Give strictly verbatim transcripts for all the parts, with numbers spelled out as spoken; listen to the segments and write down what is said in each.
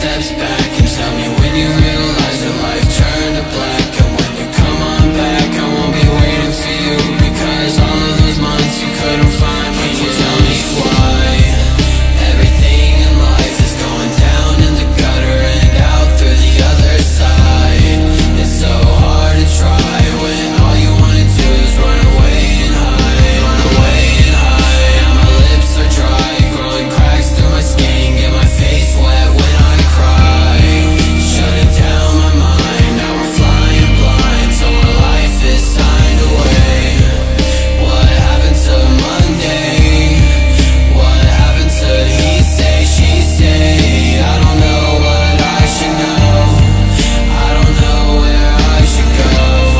steps back and tell me when you realize your life turned to black. And when you come on back, I won't be waiting for you, because all of those months you couldn't find me. Can you tell me why everything in life is going down in the gutter and out through the other side? It's so hard to try when all you wanna do is run away and hide, run away and hide. Now my lips are dry, growing cracks through my skin, get my face wet when I cry. Shutting down my mind, now we're flying blind, so our life is signed away. What happened to Monday? What happened to he say, she say? I don't know what I should know, I don't know where I should go.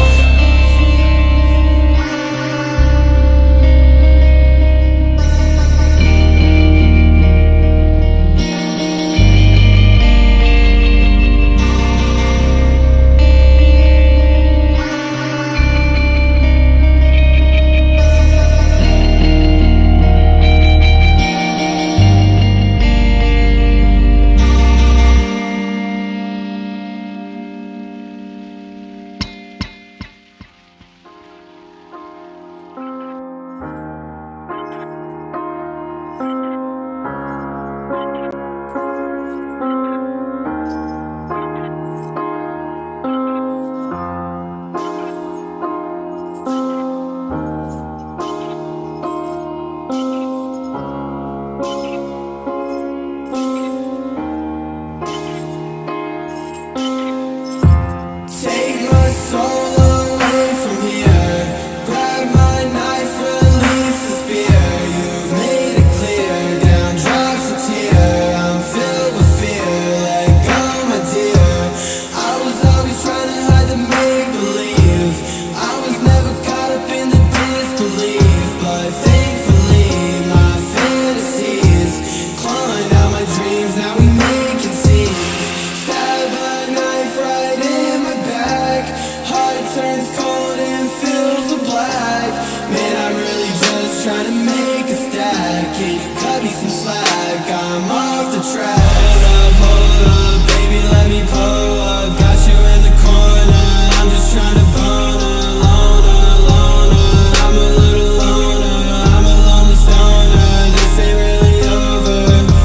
Take my soul away from here, grab my knife, release the spear. You've made it clear, down drops a tear, I'm filled with fear, let go my dear. I was always trying to hide the make-believe, I was never caught up in the disbelief. But thankfully my fantasies, clawing out my dreams, now we making scenes. Stab a knife right in my back, heart turns cold and fills with black. Man, I'm really just trying to make a stack, can you cut me some slack? I'm off the track. Hold up, hold up, baby, let me pull up. Got you in the corner, I'm just trying to bone her. Loner, loner, I'm a little loner, I'm a lonely stoner, this ain't really over.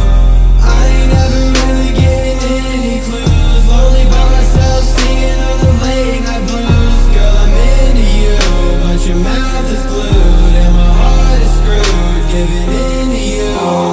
I ain't never really getting any clues, lonely by myself singing on the late night blues. Girl, I'm into you, but your mouth is glued and my heart is screwed, giving in to you.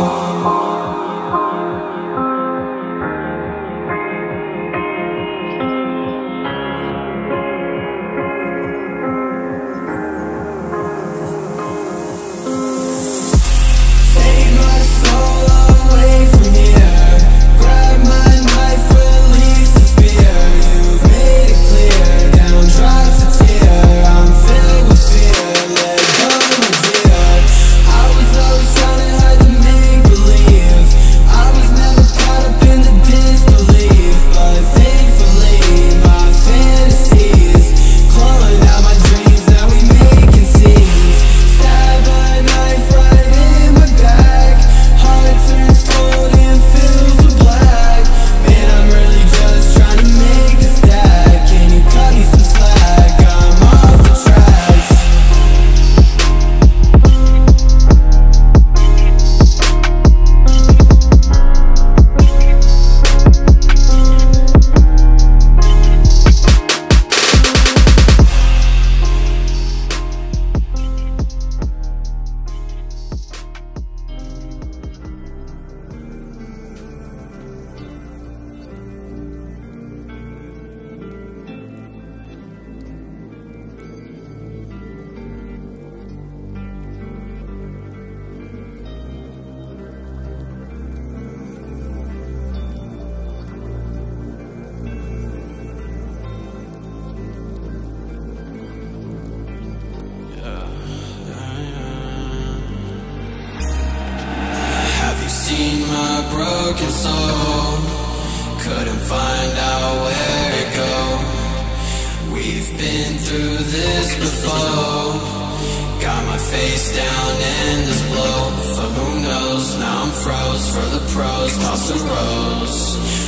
Take my soul away from here, grab my knife, release the spear. You've made it clear, down drops a tear, I'm filled with fear, let go my dear. I was always trying to hide the make-believe, I was never caught up in the disbelief. But thankfully my fantasies, clawing out my dreams, now we making scenes. Stab a knife right in my back, heart turns cold and fills with black. Man, I'm really just trying to make a stack, can you cut me some slack? I'm off the tracks. Have you seen my broken soul? Couldn't find out where to go. We've been through this before, got my face down in this blow. For who knows, now I'm froze for the pros, toss a rose, watch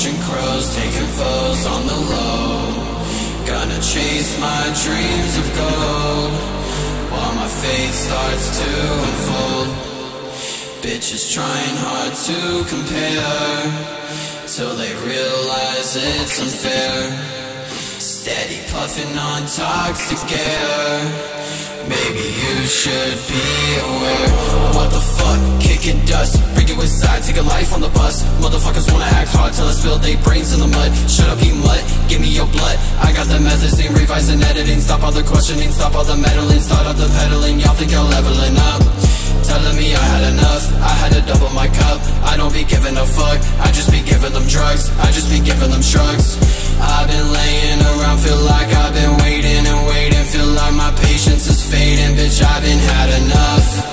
watching crows, taking foes on the low. Gonna chase my dreams of gold, while my faith starts to unfold. Bitches trying hard to compare, till they realize it's unfair. Steady puffing on toxic air, maybe you should be aware. What the fuck, kicking dust, bring you inside, take a life on the bus. Motherfuckers wanna act hard till I spill they brains in the mud. Shut up, you mutt, give me your blood. I got the methods, ain't revising, editing. Stop all the questioning, stop all the meddling. Start up the pedaling, y'all think you're leveling up, telling me I had enough, I had to double my cup. I don't be giving a fuck, I just be giving them drugs, I just be giving them shrugs. I've been laying around, feel like I've been waiting and waiting. Feel like my patience is fading, bitch, I've been had enough.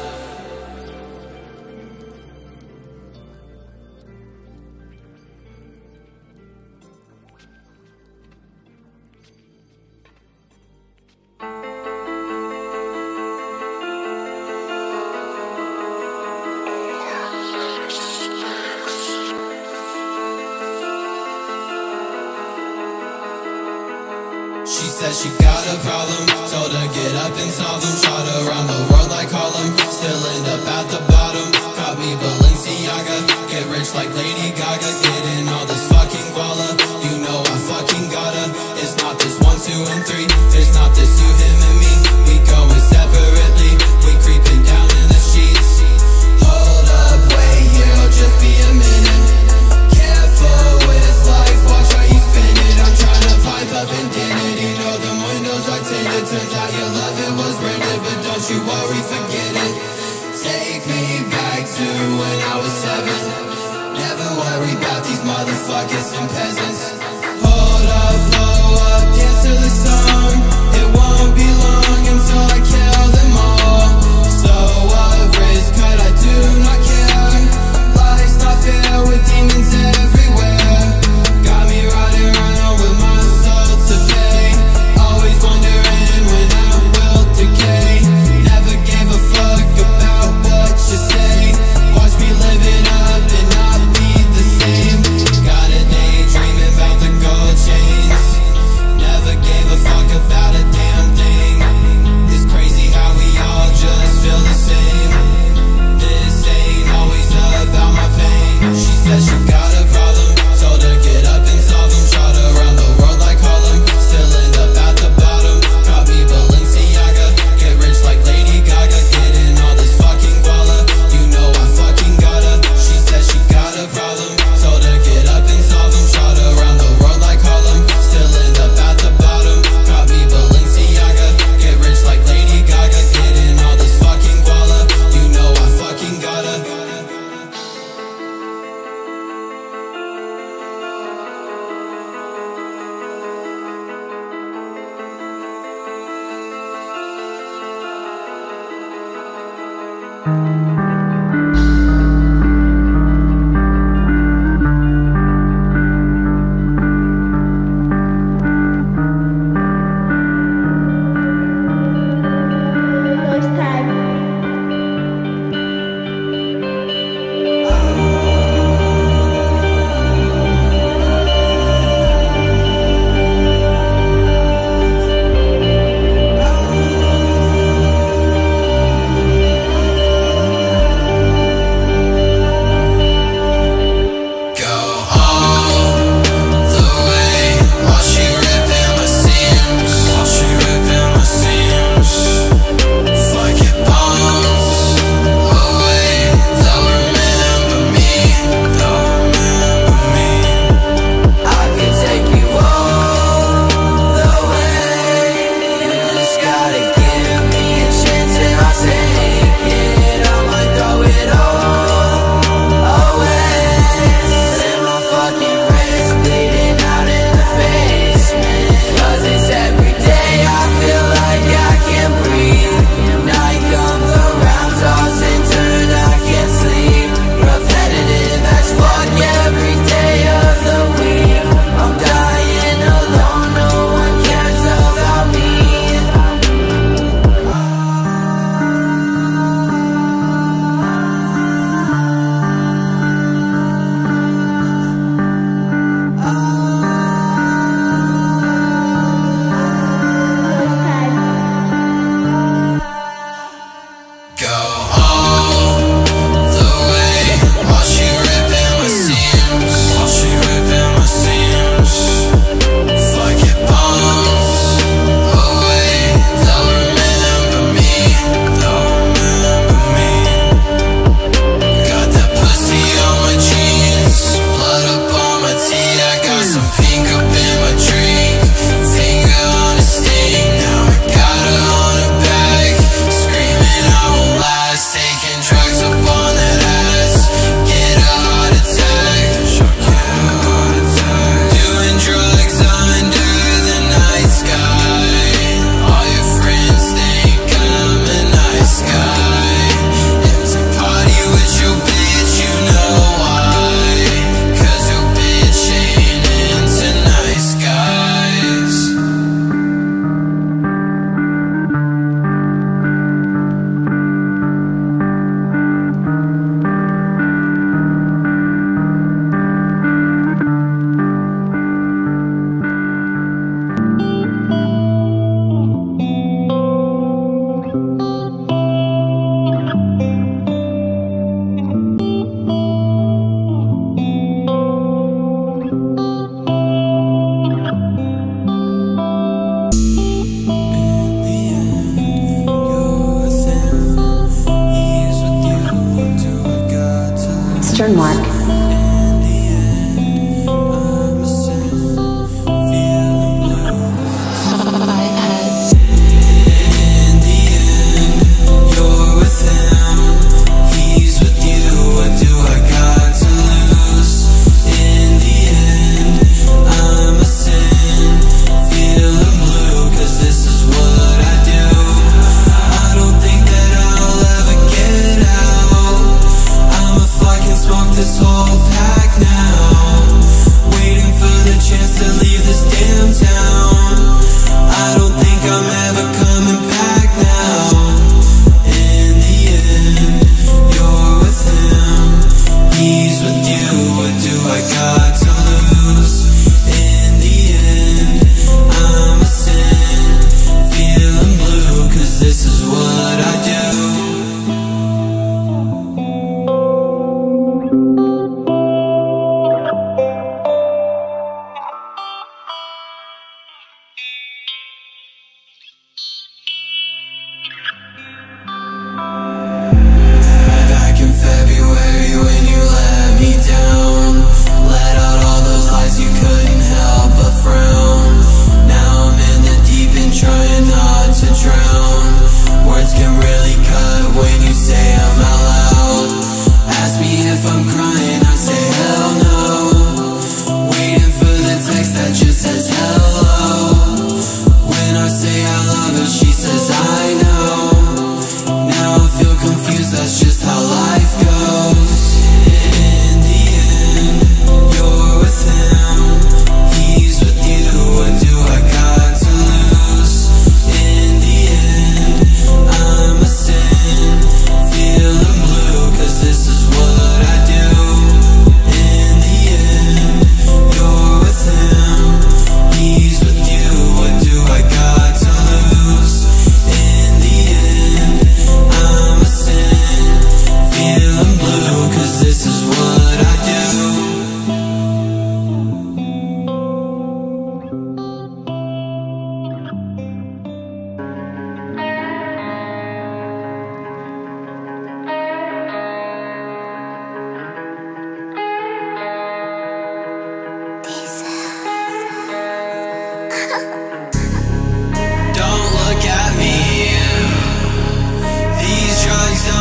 She said she got a problem, told her get up and solve them. Shot around the world like Harlem, still end up at the bottom. Caught me Balenciaga, get rich like Lady Gaga. Getting all this fucking guala, you know I fucking gotta. It's not this one, two, and three, it's not this you, him, and me. We going separately, we creeping down in the sheets. Hold up, wait, here, it'll just be a minute. Careful with life, watch how you spin it. I'm trying to pipe up and did it. You know them windows are tinted. Turns out your love, it was rented, but don't you worry, forget it. Take me back to when I was seven. Never worry about these motherfuckers and peasants. Hold up, blow up, dance to the song. It won't be long until I kill them all. So what risk could I do not care? Life's not fair with demons everywhere. Got me riding around with my soul to pay. Always wondering when I will decay. Never gave a fuck about what you say. Watch me live it up and not be the same. Got a daydreaming about the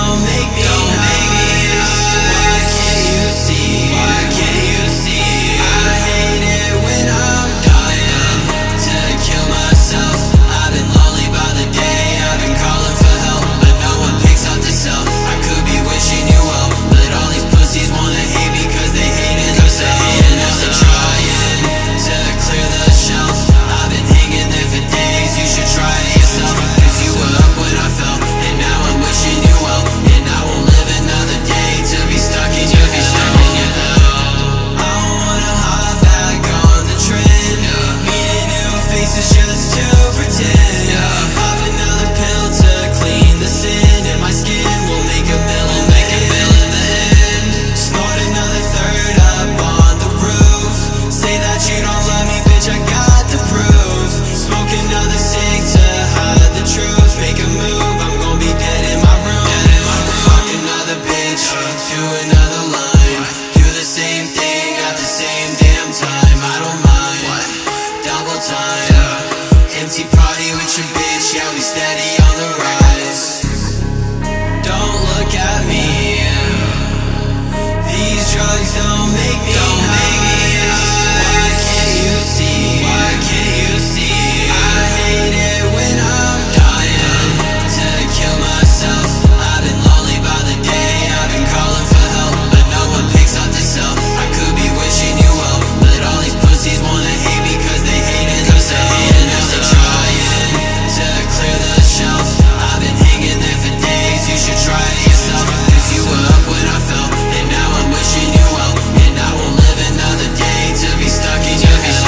don't make me nice. Why can't you see? Why can't you see? I hate it when I'm dying to kill myself. I've been lonely by the day, I've been calling for help, but no one picks up the cell. I could be wishing you well, but all these pussies wanna hate me cause they hating themselves. And now they're trying to clear the shelf. I've been hanging there for days, you should try it yourself. Cause you were up when I fell, and now I'm wishing you well. And I won't live another day to be stuck in your hell. I don't wanna hop back on the trend, meeting new faces just to pretend. Pop another pill to clean the sin, and my skin will make a million, make a million in the end. Snort another third up on the roof. Say that you don't love me, bitch, I got the proof. Smoke another cig to hide the truth. Make a move, I'm gon' be dead in my room. Fuck another bitch, do another line. Do the same thing at the same damn time. I don't mind, double time. Empty party with your bitch, yeah, we steady on the rise. Don't look at me, these drugs don't make me nice. Why can't you see? Why can't you see? I hate it when I'm dying to kill myself. I've been lonely by the day, I've been calling for help, but no one picks up the cell. I could be wishing you well, but all these pussies wanna hate me cause they hating themselves. And now they're trying to clear the shelf. I've been hanging there for days, you should try it yourself. Cause you were up when I fell, and now I'm wishing you well. And I won't live another day to be stuck in your hell.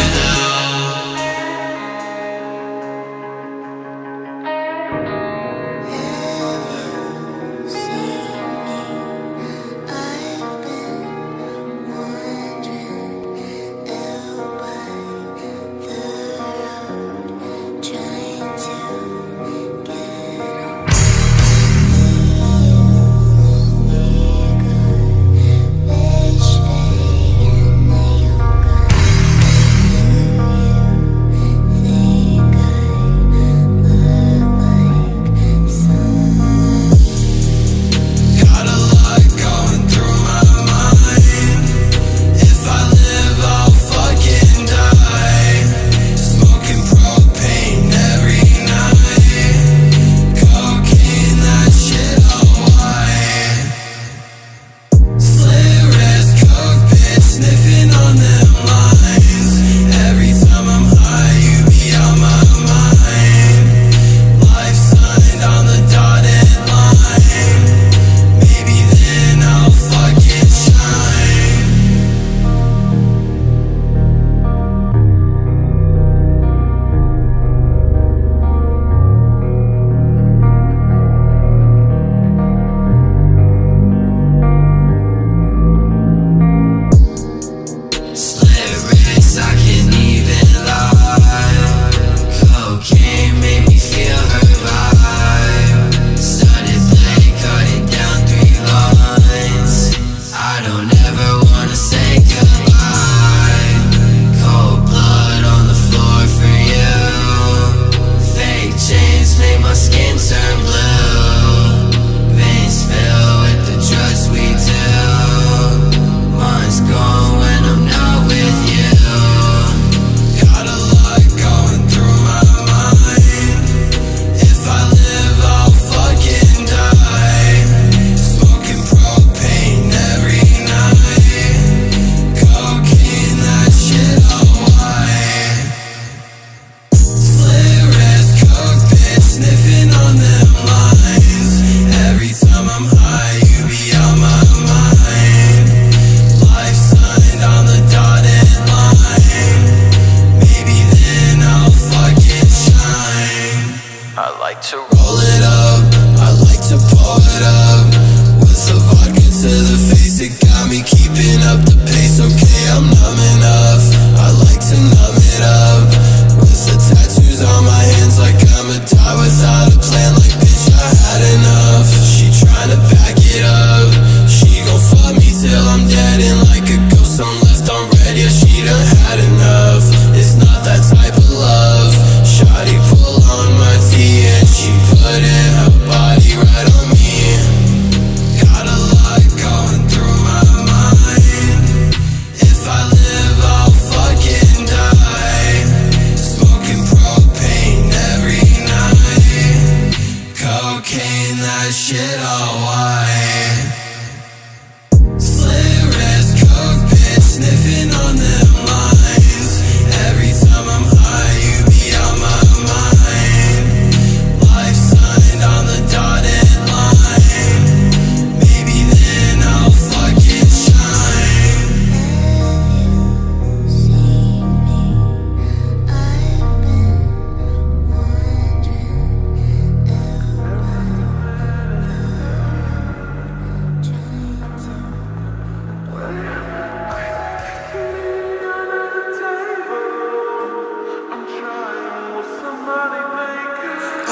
like to roll it up, I like to pull it up. With the vodka to the face, it got me keeping up the pace. Okay, I'm numb enough, I like to numb it up. With the tattoos on my hands, like I'ma die without a plan. Like bitch, I had enough. She tryna back it up, she gon' fuck me till I'm dead. And like a ghost, I'm left on red. Yeah, she done had enough. It's not that type of love. Shawty pull on my tee and she put in her body right on me.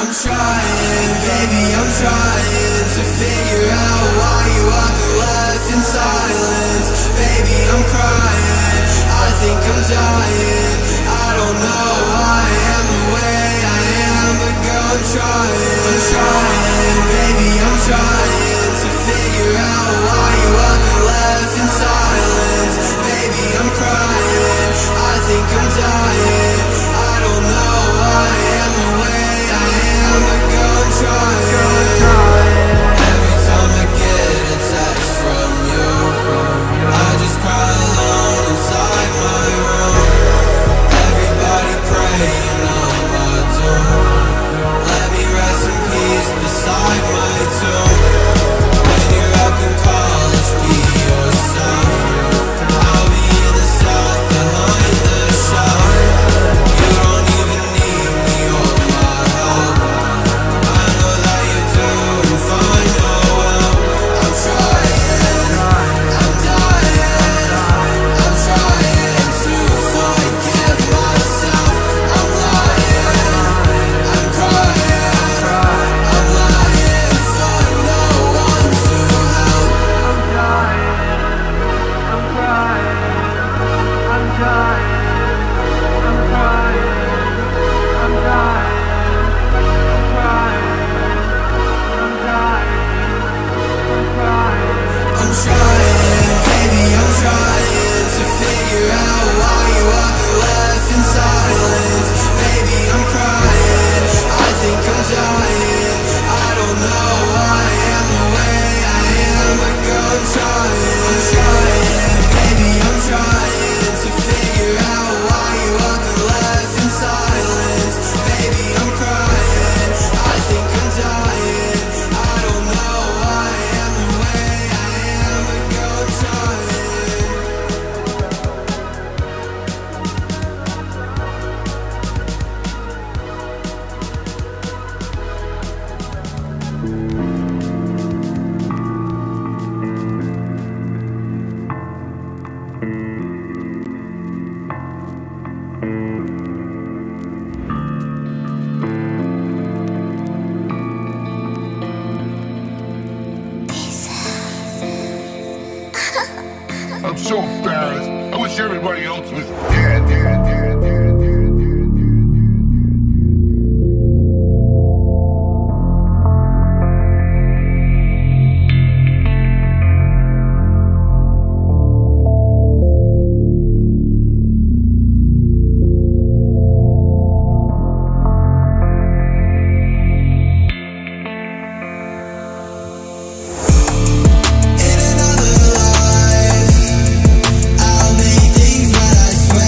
I'm trying, baby, I'm trying to figure out why you walk and left in silence. Baby, I'm crying, I think I'm dying. I don't know why I am the way I am, but girl, I'm trying. I'm trying, baby, I'm trying to figure out why you walk and left in silence. Baby, I'm crying, I think I'm dying. I don't know why I am the way I am, but girl, I'm trying. Every time I get a text from you, I just cry alone inside my room. Everybody praying on my doom. Let me rest in peace beside my tomb. When you're up in college, be yourself. I'll be in the south behind the shelf. You don't even need me or my help. I know that you're doing fine, oh well. I'm trying, I'm dying. I'm trying to forgive myself. I'm lying, I'm crying. I'm lying for no one to help. I'm dying, I'm crying. I'm dying, I'm crying. I'm dying, I'm crying. I'm dying, I'm crying. I'm trying, baby, I'm trying to figure out why you walk and left in silence. Baby, I'm crying, I think I'm dying. I don't know why I am the way I am, but girl, I'm trying. I'm trying, baby, I'm trying to figure out why you walk and left in silence. Baby, I'm crying, I think I'm dying. I don't know why I am the way I am, but girl, I'm trying. I'm so embarrassed. I wish everybody else was dead. dead, dead, dead. In another life, I'll make things right, I swear.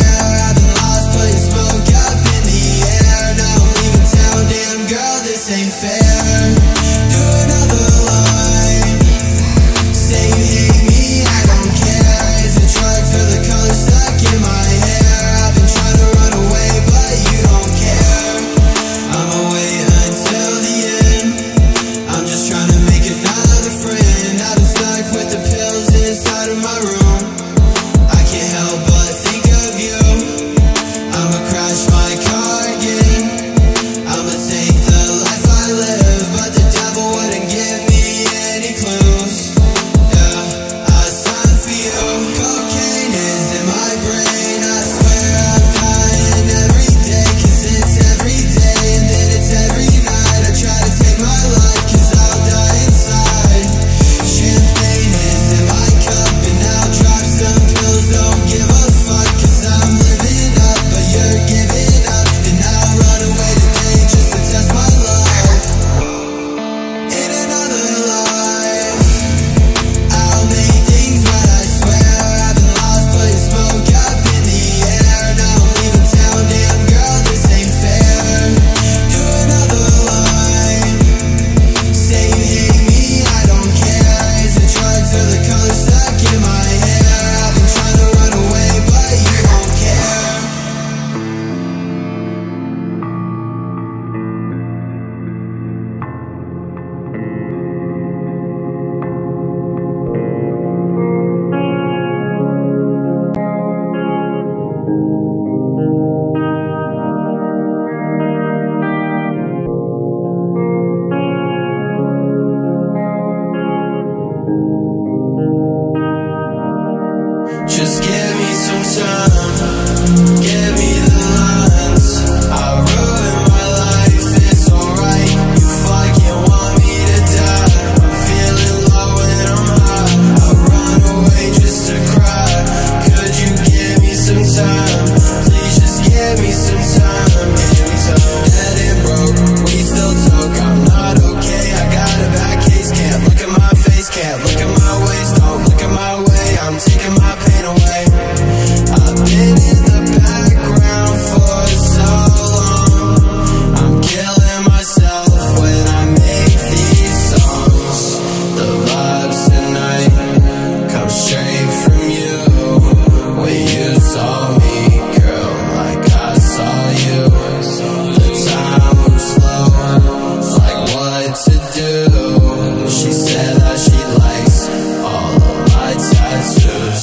saw me, girl, like I saw you. The time moves slow, like what to do. She said that she likes all of my tattoos.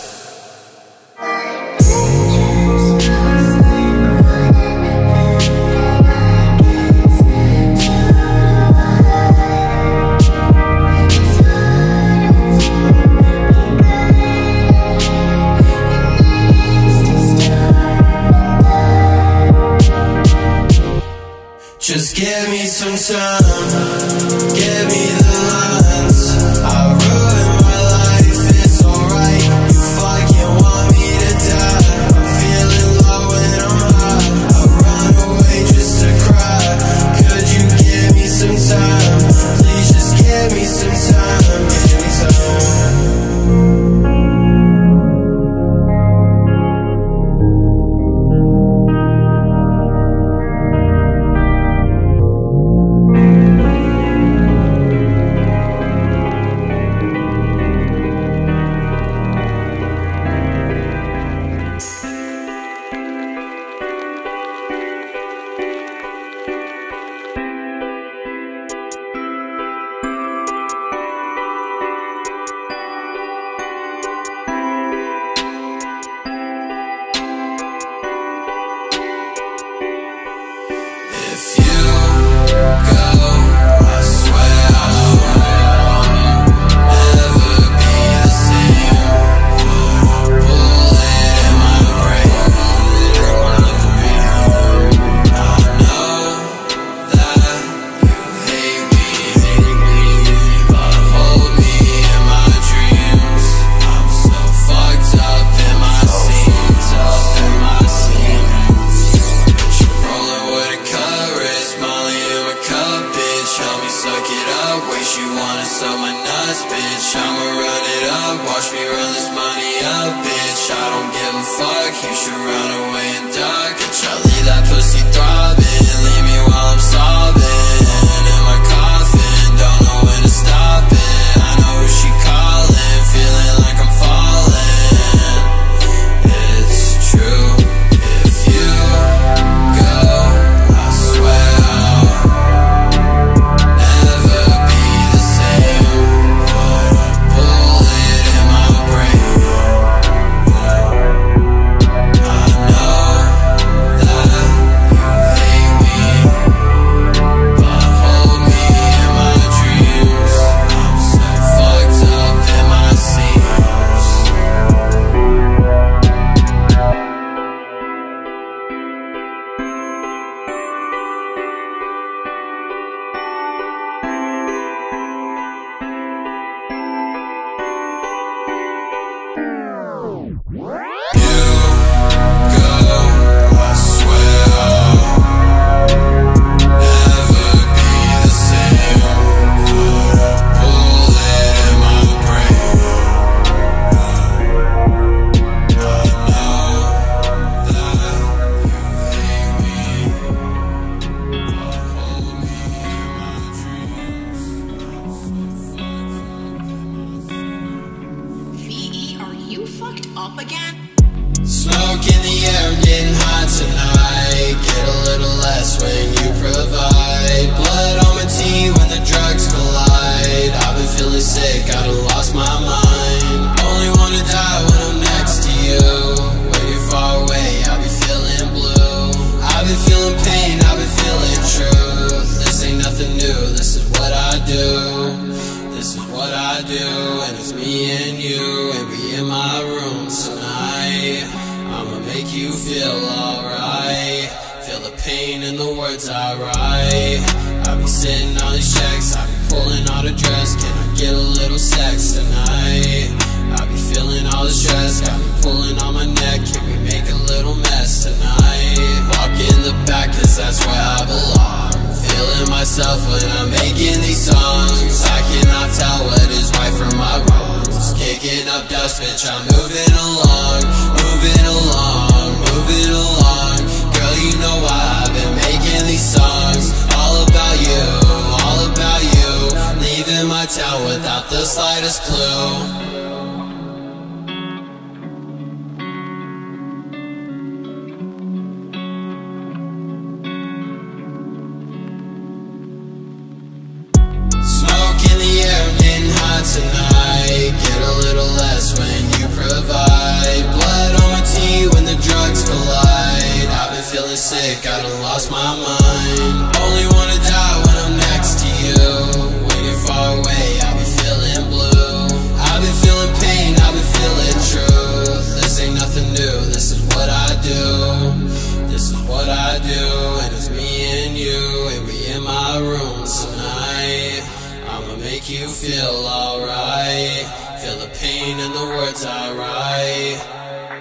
Just give me some time, give me the lines. I ruined my life, it's alright. You fucking want me to die. I'm feeling low when I'm high. I run away just to cry. Could you give me some time? Please just give me some time, give me time. If you go, I swear I'll never be the same. Put a bullet in my brain. I know that you hate me, but hold me in my dreams. I'm so fucked up in my scenes, in my scenes. Rolling with a courage, Molly in my cup, bitch. Help me suck it up, wish you wanna suck my nuts, bitch. I'ma run it up, watch me run this money up, bitch. I don't give a fuck, you should run away and duck. Bitch, I leave that pussy throbbing, leave me while I'm sobbing in my coffin, don't know when to stop it. I know who she calling, feeling like I'm falling. It's true, if you go, I swear I'll never be the same. Put a bullet in my brain. I know that you hate me, but hold me in my dreams. I'm so fucked up in my scenes. You go, I swear I'll never be the same. Put a bullet in my brain. I know that you hate me, but hold me in my dreams. I'm so fucked up in my V E, are you fucked up again? Smoke in the air, I'm getting hot tonight. Get a little less when you provide. Blood on my teeth when the drugs collide. I've been feeling sick, I done lost my mind. Only wanna die when I'm next to you. When you're far away, I'll be feeling blue. I've been feeling pain, I've been feeling truth. This ain't nothing new, this is what I do. This is what I do, and it's me and you, and we in my room tonight. I'ma make you feel alright. Feel the pain in the words I write. I be sitting on these checks, I be pulling out a dress. Can I get a little sex tonight? I be feeling all the stress, got me pulling on my neck. Can we make a little mess tonight? Walk in the back, cause that's where I belong. Feeling myself when I'm making these songs. I cannot tell what is right from my wrongs. Kicking up dust, bitch, I'm moving along. Moving along, moving along. Girl, you know why I've been making these songs. All about you, all about you. Leaving my town without the slightest clue. sick, I done lost my mind. Only wanna die when I'm next to you. When you're far away, I'll be feeling blue. I've been feeling pain, I've been feeling truth. This ain't nothing new, this is what I do. This is what I do, and it's me and you, and we in my room tonight. I'ma make you feel alright. Feel the pain in the words I write.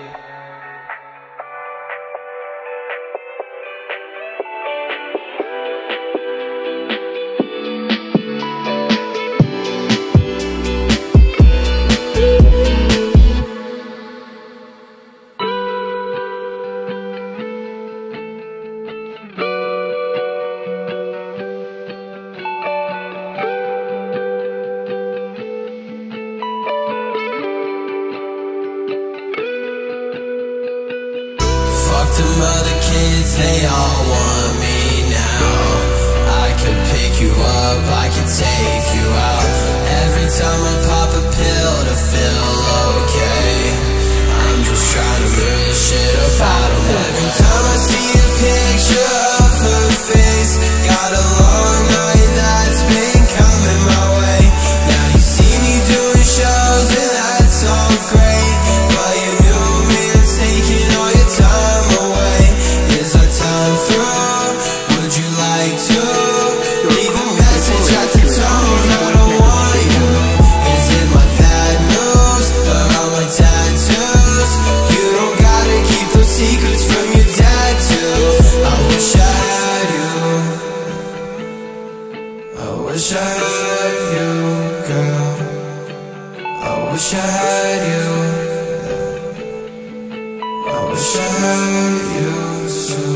Fuck them other kids, they all want me now. I can pick you up, I can take you out. Every time I pop a pill to feel okay, I'm just trying to move the shit up out of my way. Every time I see a picture of her face, got a long night that's been coming my way. Now you see me doing shows and that's all great, but you knew me, it's taking all your time away. Is our time through? Would you like to leave a message at the tone? I don't want you. Is it my bad news or all my tattoos? You don't gotta keep those secrets from your dad too. I wish I had you. I wish I had you, girl. I wish I had you. I wish I had you too.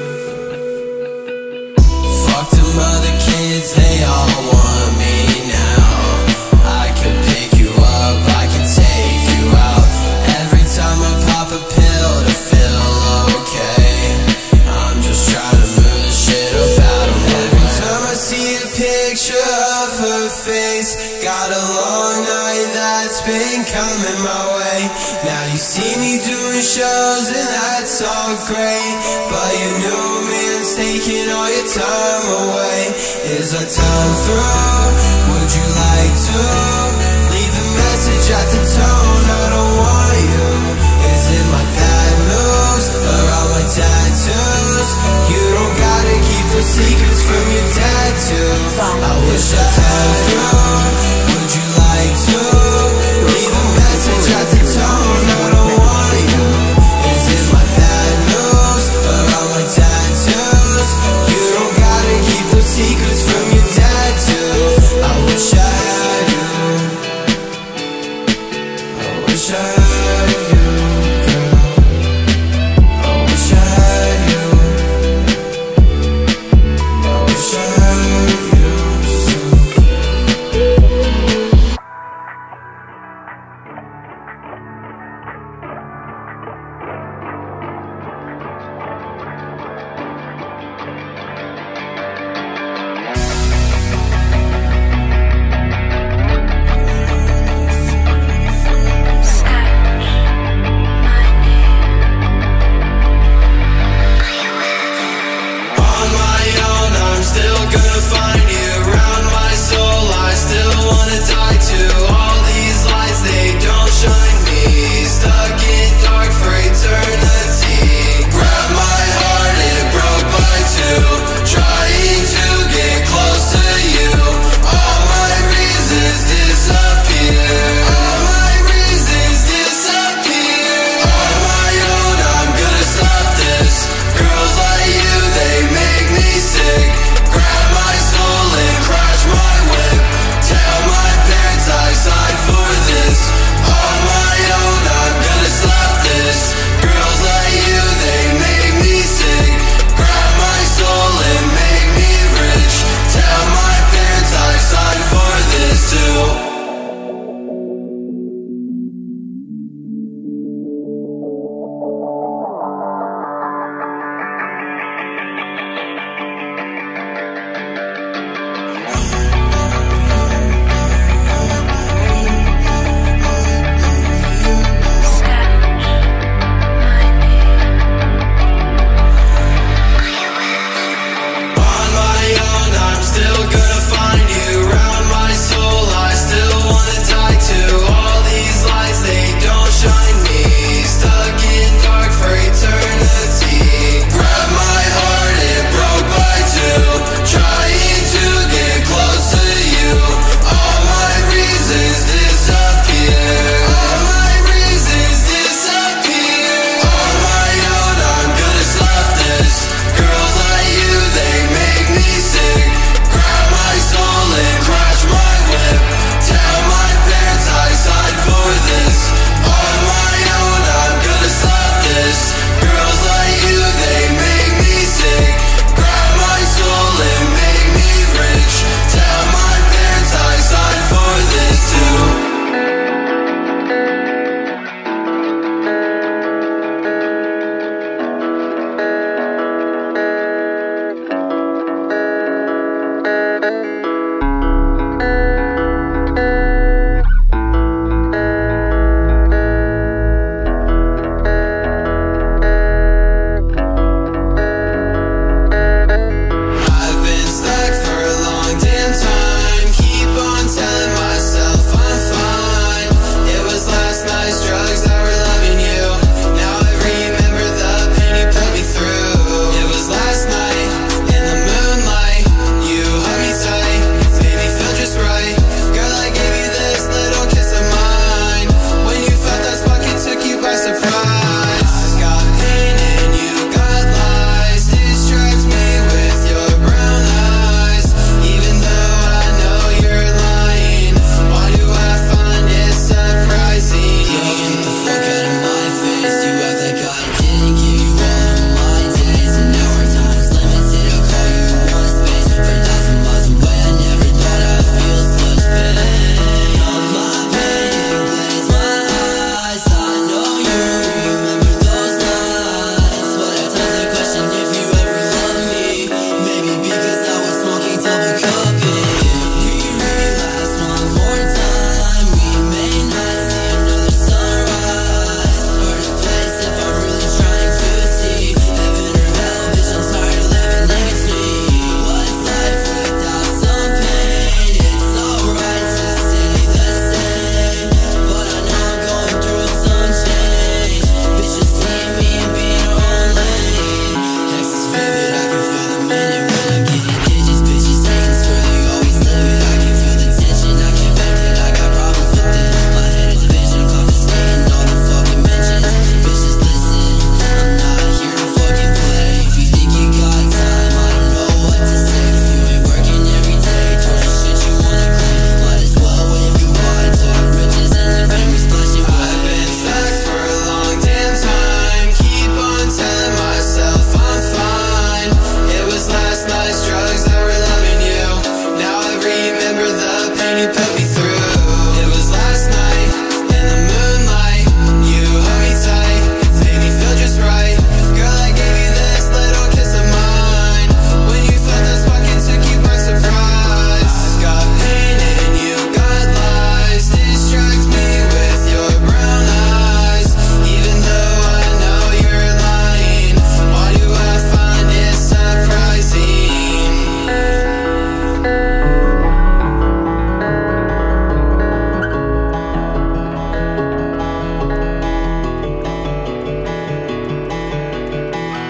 Fuck them other kids, they all want me now. I can pick you up, I can take you out. Every time I pop a pill to feel okay, I'm just trying to move the shit up out of my way. Every time I see a picture of her face, got a long night that's been coming my way. Now you see me doing shows and that's all great, but your new man's taking all your time away. Is our time through? Would you like to leave a message at the tone? I don't want you. Is it my bad news or all my tattoos? You don't gotta keep those secrets from your dad too. I wish our time through. Would you like to leave a message at the tone? I don't want you. Is it my bad news or all my tattoos? You don't gotta keep those secrets from your dad too. I wish I had you. I wish I had you, girl.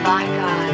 by God.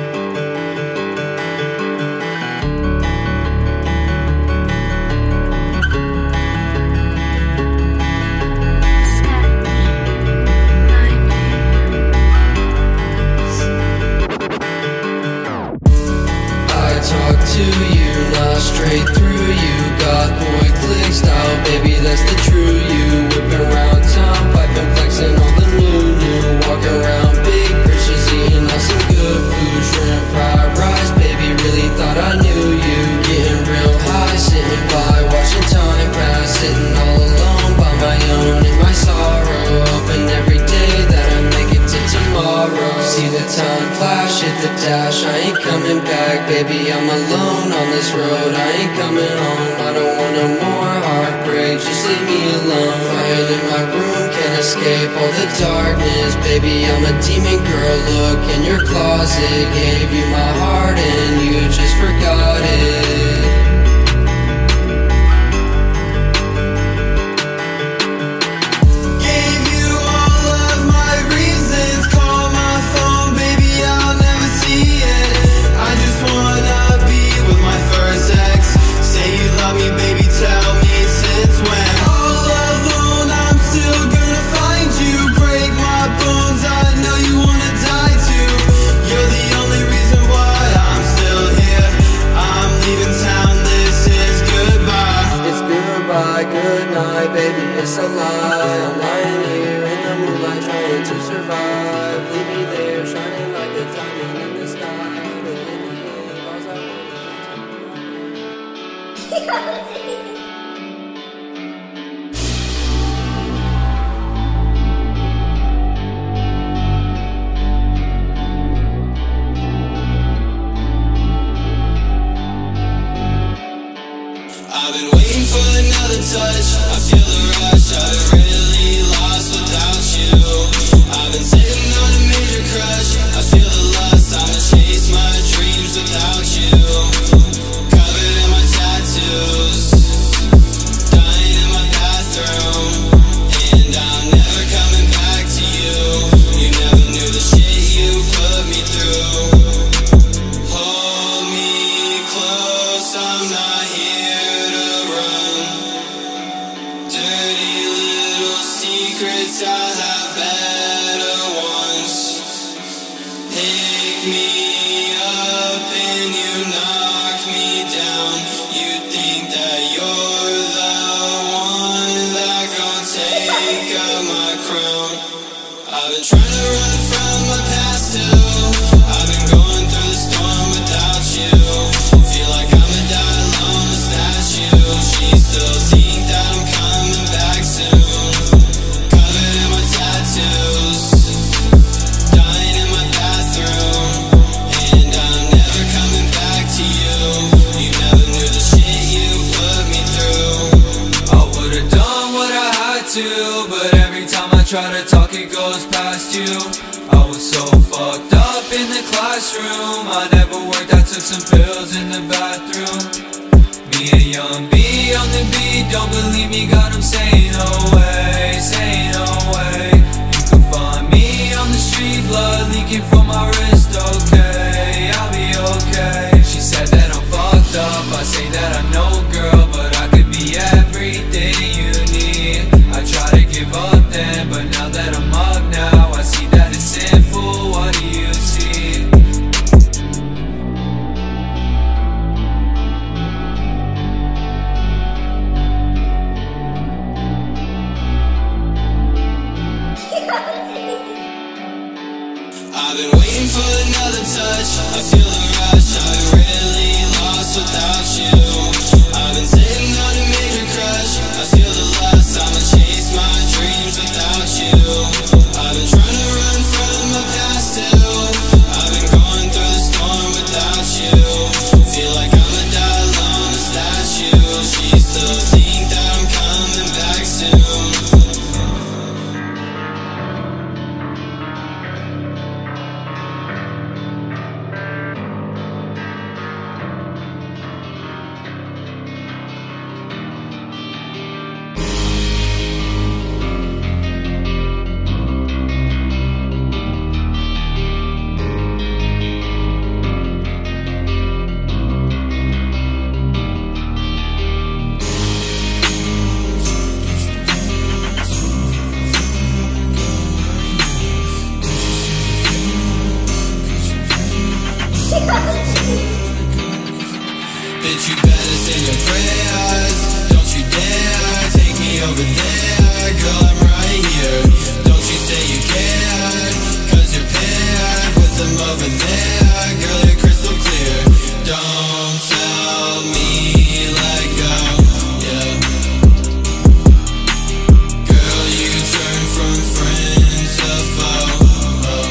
Talk to you, not straight through you. Goth boy click style, baby, that's the true you. Whipping around town, piping, flexing all the new new. Walk around big britches, eating on some good food. Shrimp, fried rice, baby, really thought I knew you. Getting real high, sitting by, watching time pass. Sitting all alone, by my own, in my sorrow. Hoping every day that I make it to tomorrow. See the time flash, hit the dash, I ain't coming back, baby, I'm alone on this road, I ain't coming home. I don't want no more heartbreak, just leave me alone. Quiet in my room, can't escape all the darkness. Baby, I'm a demon girl, look in your closet. Gave you my heart and you just forgot it. Good night, baby, it's a lie. I'm lying here in the moonlight trying to survive. Leave me there, shining like a diamond in the sky. But in the end, all I want is to I've been waiting for another touch, I feel the rush, I've been really lost without you. I've been sitting on a major crush, I feel the lust, I'ma chase my dreams without you. Covered in my tattoos, dying in my bathroom, and I'm never coming back to you. You never knew the shit you put me through. Hold me close, I'm not here. Secrets, I'll have better ones. Pick me up and you knock me down. You think that you're the one that gon' take up my crown. I've been trying to run from my past too. I've been going through the storm without you. Feel like I'm a die alone, a statue. She still think that I'm coming back soon. Dying in my bathroom, and I'm never coming back to you. You never knew the shit you put me through. I would've done what I had to, but every time I try to talk it goes past you. I was so fucked up in the classroom, I never worked, I took some pills in the bathroom. Me and Young B on the beat, don't believe me, got him saying no way, saying no way. Find me on the street, blood leaking from my wrist, okay, I'll be okay. She said that I'm fucked up, I say that I know, girl, but I could be everything you need. I try to give up then, but now that I'm up now, I see that it's simple, what do you see? I've been waiting for another touch, I feel the rush, I've been really lost without you. I've been sitting on a major crush, I feel the lust, I'ma chase my dreams without you. I've been trying to run from my past too. I've been going through the storm without you. Feel like I'm a die alone, a statue. She still think that I'm coming back soon. with them over there. Girl, you're crystal clear. Don't tell me let go, yeah. Girl, you turn from friend to foe, oh,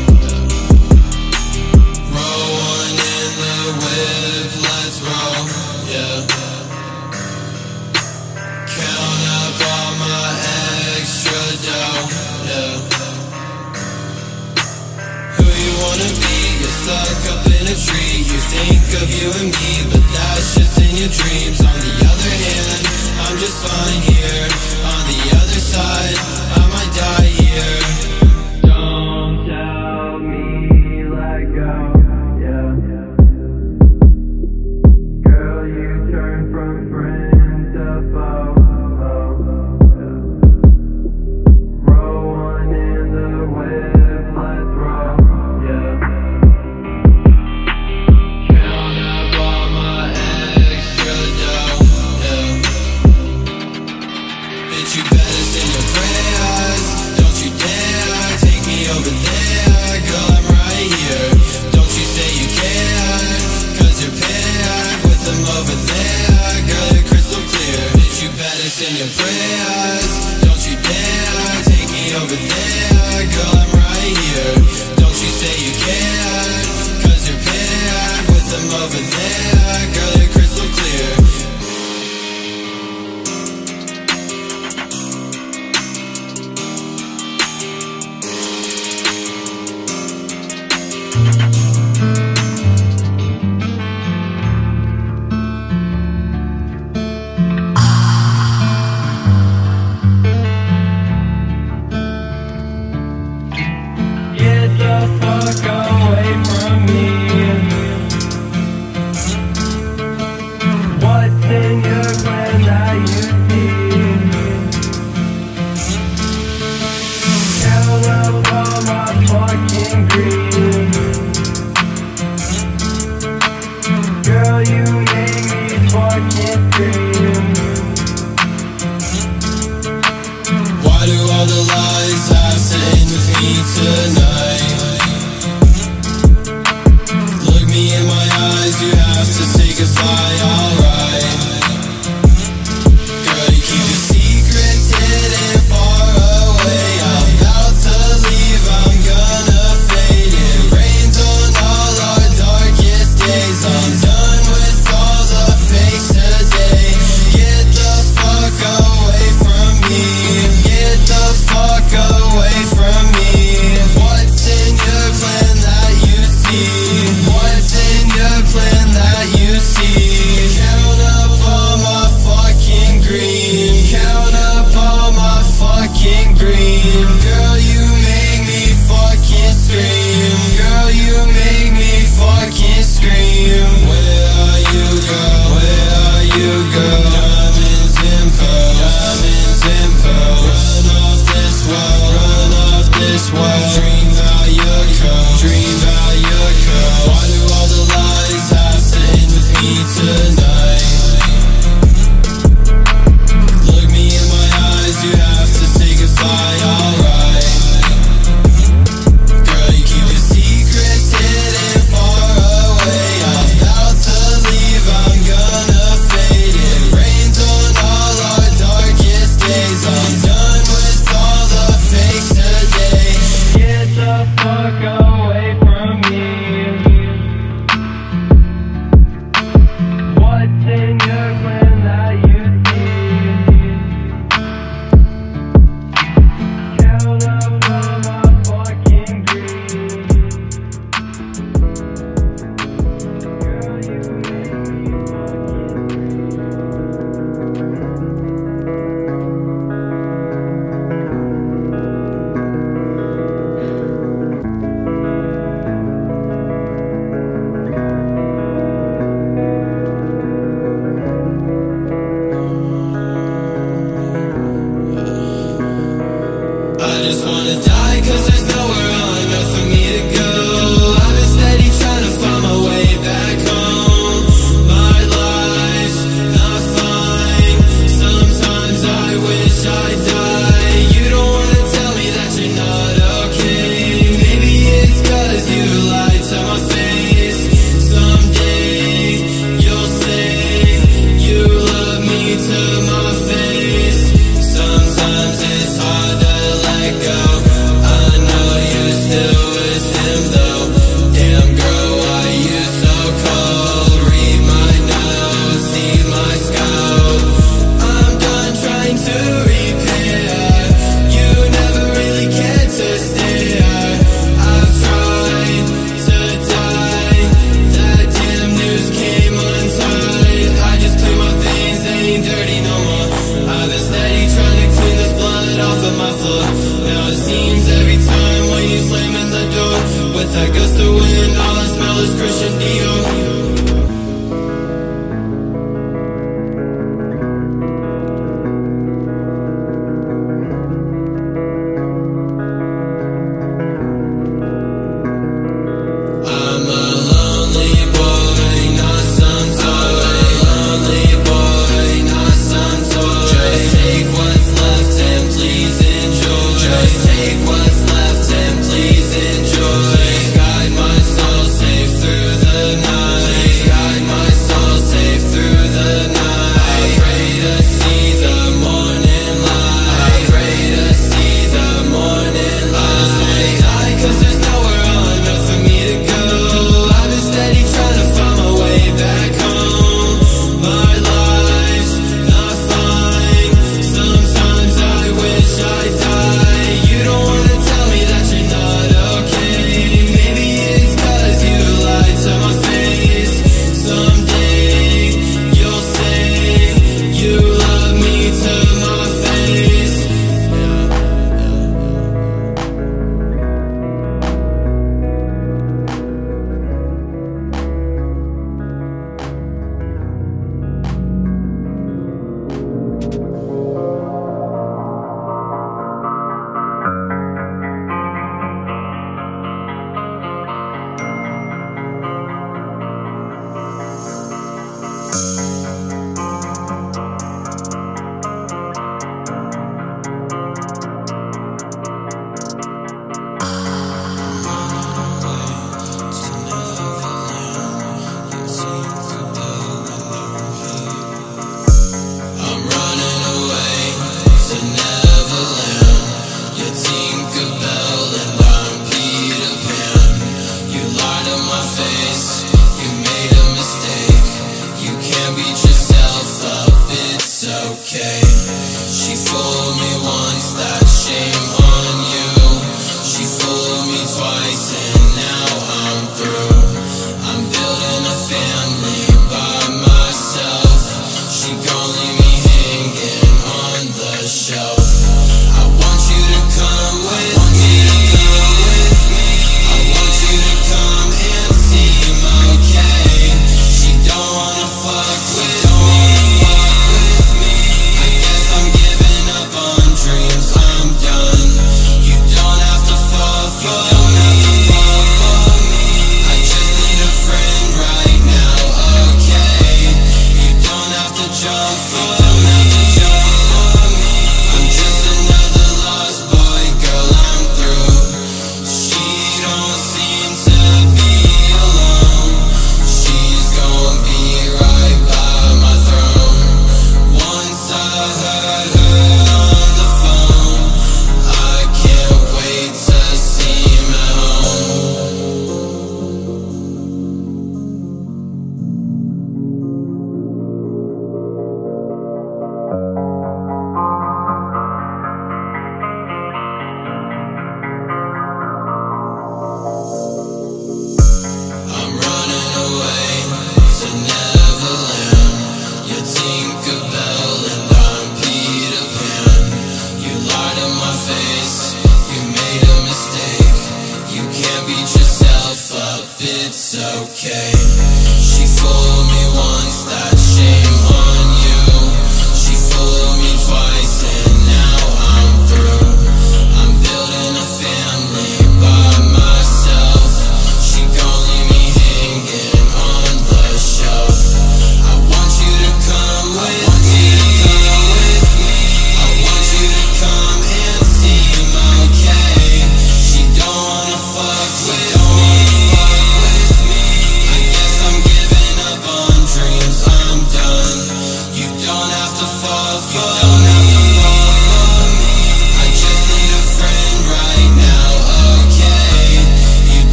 yeah. Roll one in the whip, let's roll, yeah. Count up all my extra dough, yeah. Who you wanna be? You're stuck up in a tree. You think of you and me, but that's just in your dreams. On the other hand, I'm just fine here. On the other side, I might die here. Don't tell me let go, yeah. Girl, you turn from friend to foe, oh, yeah. Roll one in the whip, let's roll, yeah. Count up all my extra dough, yeah. Bitch, you better send your prayers. Don't you dare take me over there. Girl, I'm right here. Don't you say you care, cause you're paired with them over there. Girl, you're crystal clear. Bitch, you better send your prayers. Don't you dare take me over there. Girl, I'm right here. Don't you say you care, cause you're paired with them over there. Girl, you're crystal clear. Get the fuck away from me. What's in your plan that you see? Count up all my fucking green. Girl, you make me fucking scream. Why do all the lies have to end with me tonight? Look me in my eyes, you have to say goodbye, alright. Girl, you keep your secrets hidden far away. I'm about to leave, I'm gonna fade. It rains on all our darkest days. I'm done with all the fakes today. Get the fuck away from me. Get the fuck away from me. What's in your plan that you see? What's in your plan that you see? Count up all my fucking green. Count up all my fucking green. Girl, you make me fucking scream. Girl, you make me fucking scream. Where are you, girl? Where are you, girl? Diamonds and pearls. Diamonds and pearls. Run off this world. Run off this world. Dream about your curls. Dream about your curls. and all I smell is Christian Dior.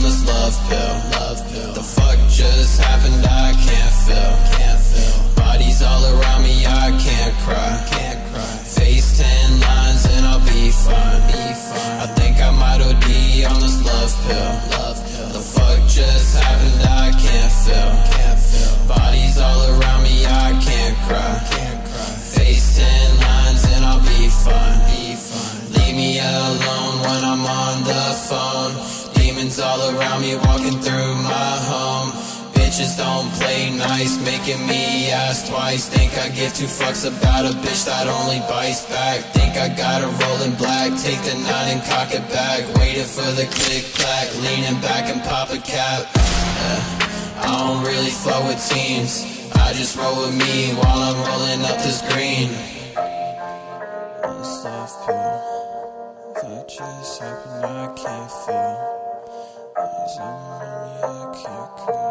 this love pill. Love pill. The fuck just happened? I can't feel. Can't feel. Bodies all around me, I can't cry. Can't cry. Face ten lines and I'll be fine. Be fine. I think I might O D on this love pill. Love pill. The fuck just happened? I can't feel. Can't feel. Bodies all around me, I can't cry. Can't cry. Face ten lines and I'll be fine. Be fine. Leave me alone when I'm on the phone. Demons all around me walking through my home. Bitches don't play nice, making me ask twice. Think I give two fucks about a bitch that only bites back. Think I got a rollin' black, take the nine and cock it back. Waiting for the click clack, leaning back and pop a cap. uh, I don't really fuck with teams, I just roll with me while I'm rolling up this green. This love pill, that just happened, I can't feel. Eyes on me, I can't cry.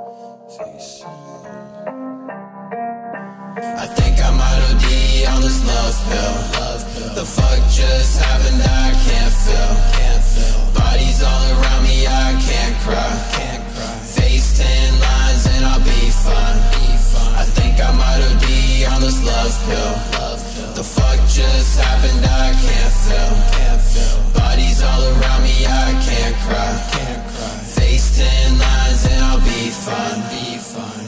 I think I might O D on this love pill. Love pill. The fuck just happened? I can't feel. Can't feel. Bodies all around me, I can't cry. Can't cry. Face ten lines and I'll be fine. Be fine. I think I might O D on this love pill. Love pill. The fuck just happened? I can't feel. Can't feel. Bodies all around me, I can't cry. Can't cry. Face ten lines and I'll be fine. Be fine.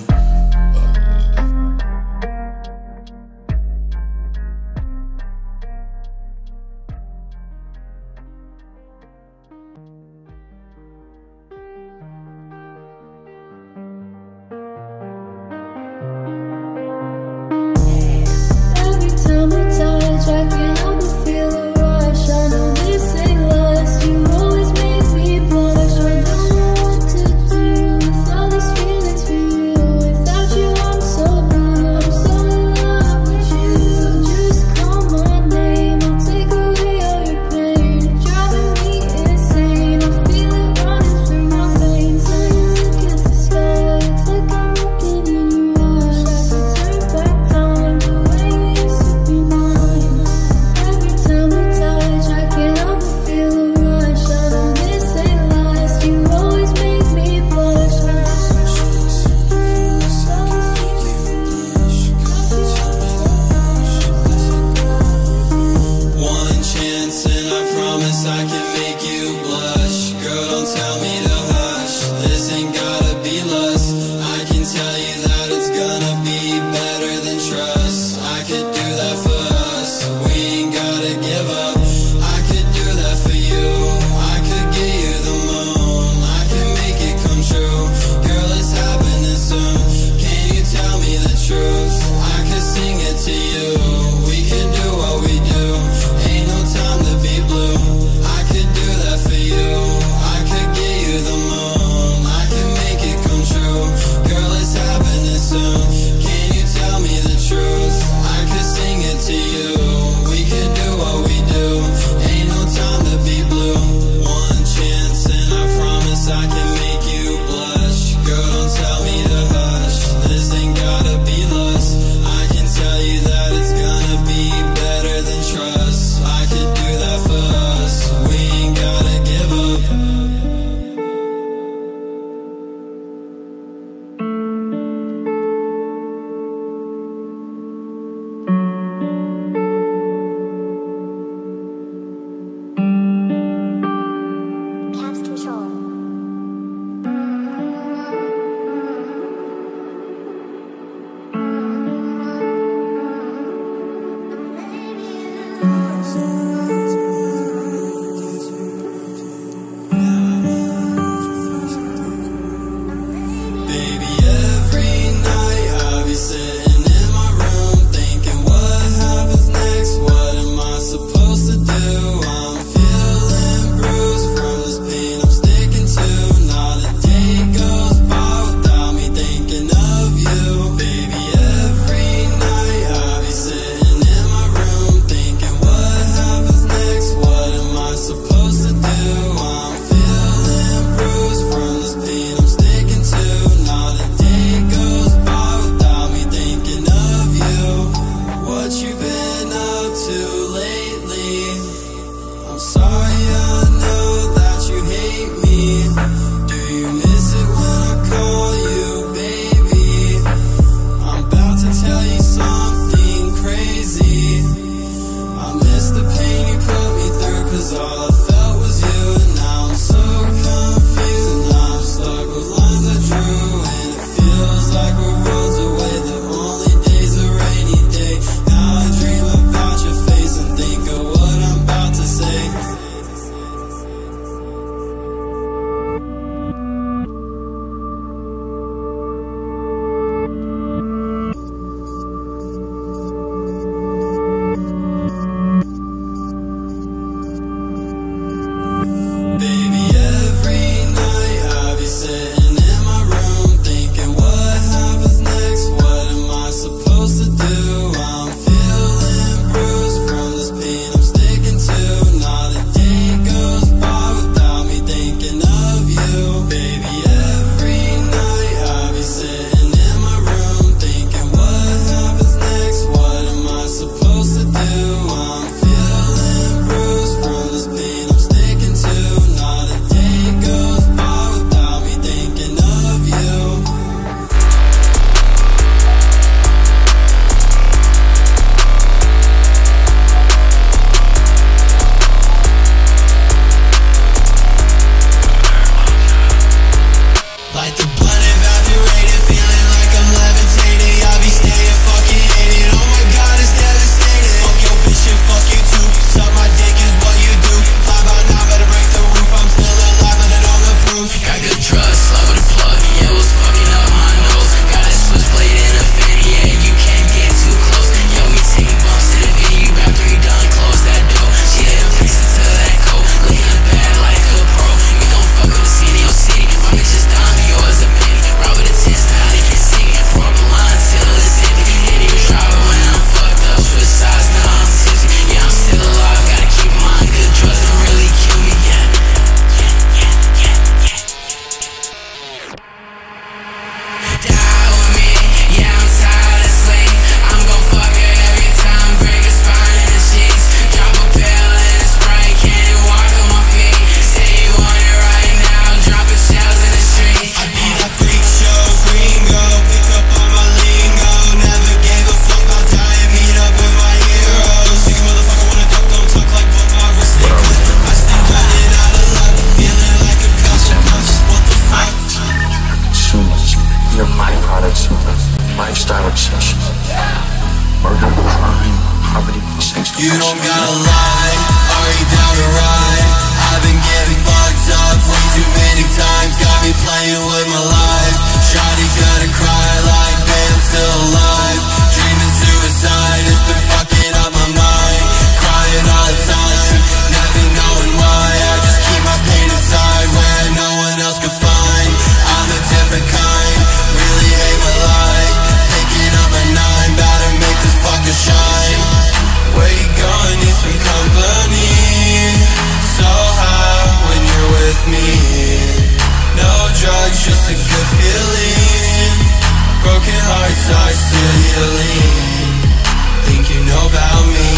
You don't gotta lie, are you down to ride? I've been getting fucked up way too many times, got me playing with my life. Shawty gotta cry like damn, still alive. Dreaming suicide, it's been fucking up my mind. Crying all the time, never knowing why. I just keep my pain inside where no one else could find. I'm a different kind, really hate my life. Picking up my nine, bout to make this fucker shine. Where you going, need some company. So high when you're with me. No drugs, just a good feeling. Broken hearts are still healing. Think you know about me,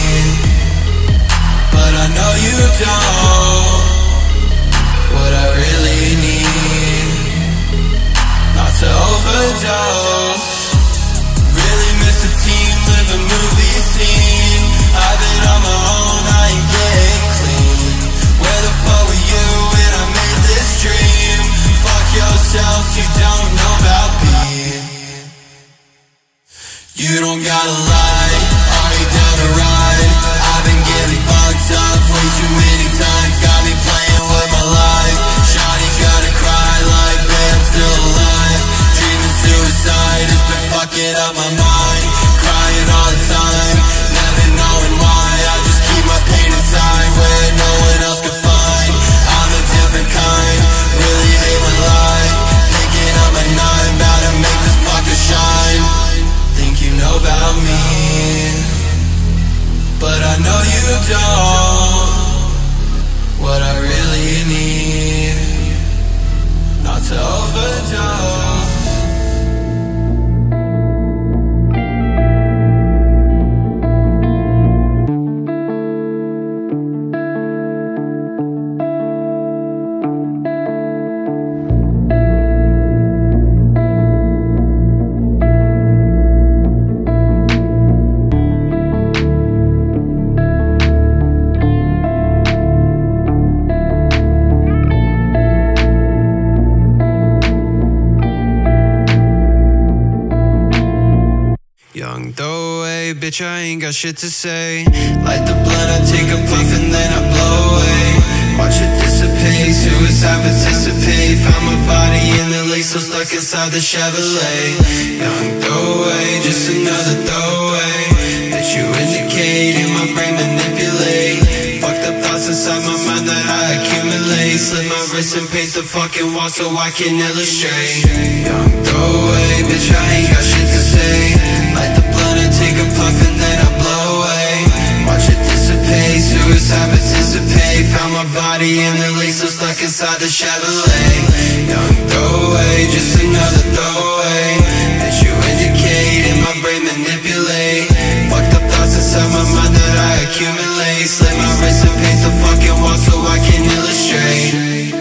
but I know you don't. What I really need, not to overdose. Really miss the team, live a movie scene. I've been on my own, I ain't getting clean. Where the fuck were you when I made this dream? Fuck yourself, you don't know about me. You don't gotta lie, are you down to ride? I've been getting fucked up way too many times, got me playing with my life. Shawty gotta cry like damn, still alive. Dreaming suicide, it's been fucking up my mind. Crying all the time, never knowing why. I just keep my pain inside where no one else can find. I'm a different kind, really hate my life. Picking up my nine, bout to make this fucker shine. Think you know about me, but I know you don't. What I really need, not to overdose. Young throwaway, bitch, I ain't got shit to say. Light the blunt, I take a puff and then I blow away. Watch it dissipate, suicide participate. Found my body in the lake, so stuck inside the Chevrolet. Young throwaway, just another throwaway that you indicate in my brain manipulate. Fucked up thoughts inside my mind that I accumulate. Slit my wrist and paint the fucking wall so I can illustrate. Young throwaway, bitch, I ain't got shit to say. Light the blunt and take a puff and then I blow away. Watch it dissipate, suicide participate. Found my body in the lake, so stuck inside the Chevrolet. Young throwaway, just another throwaway that you indicate in my brain manipulate. Fucked up thoughts inside my mind that I accumulate. Slit my wrist and paint the fucking wall so I can illustrate.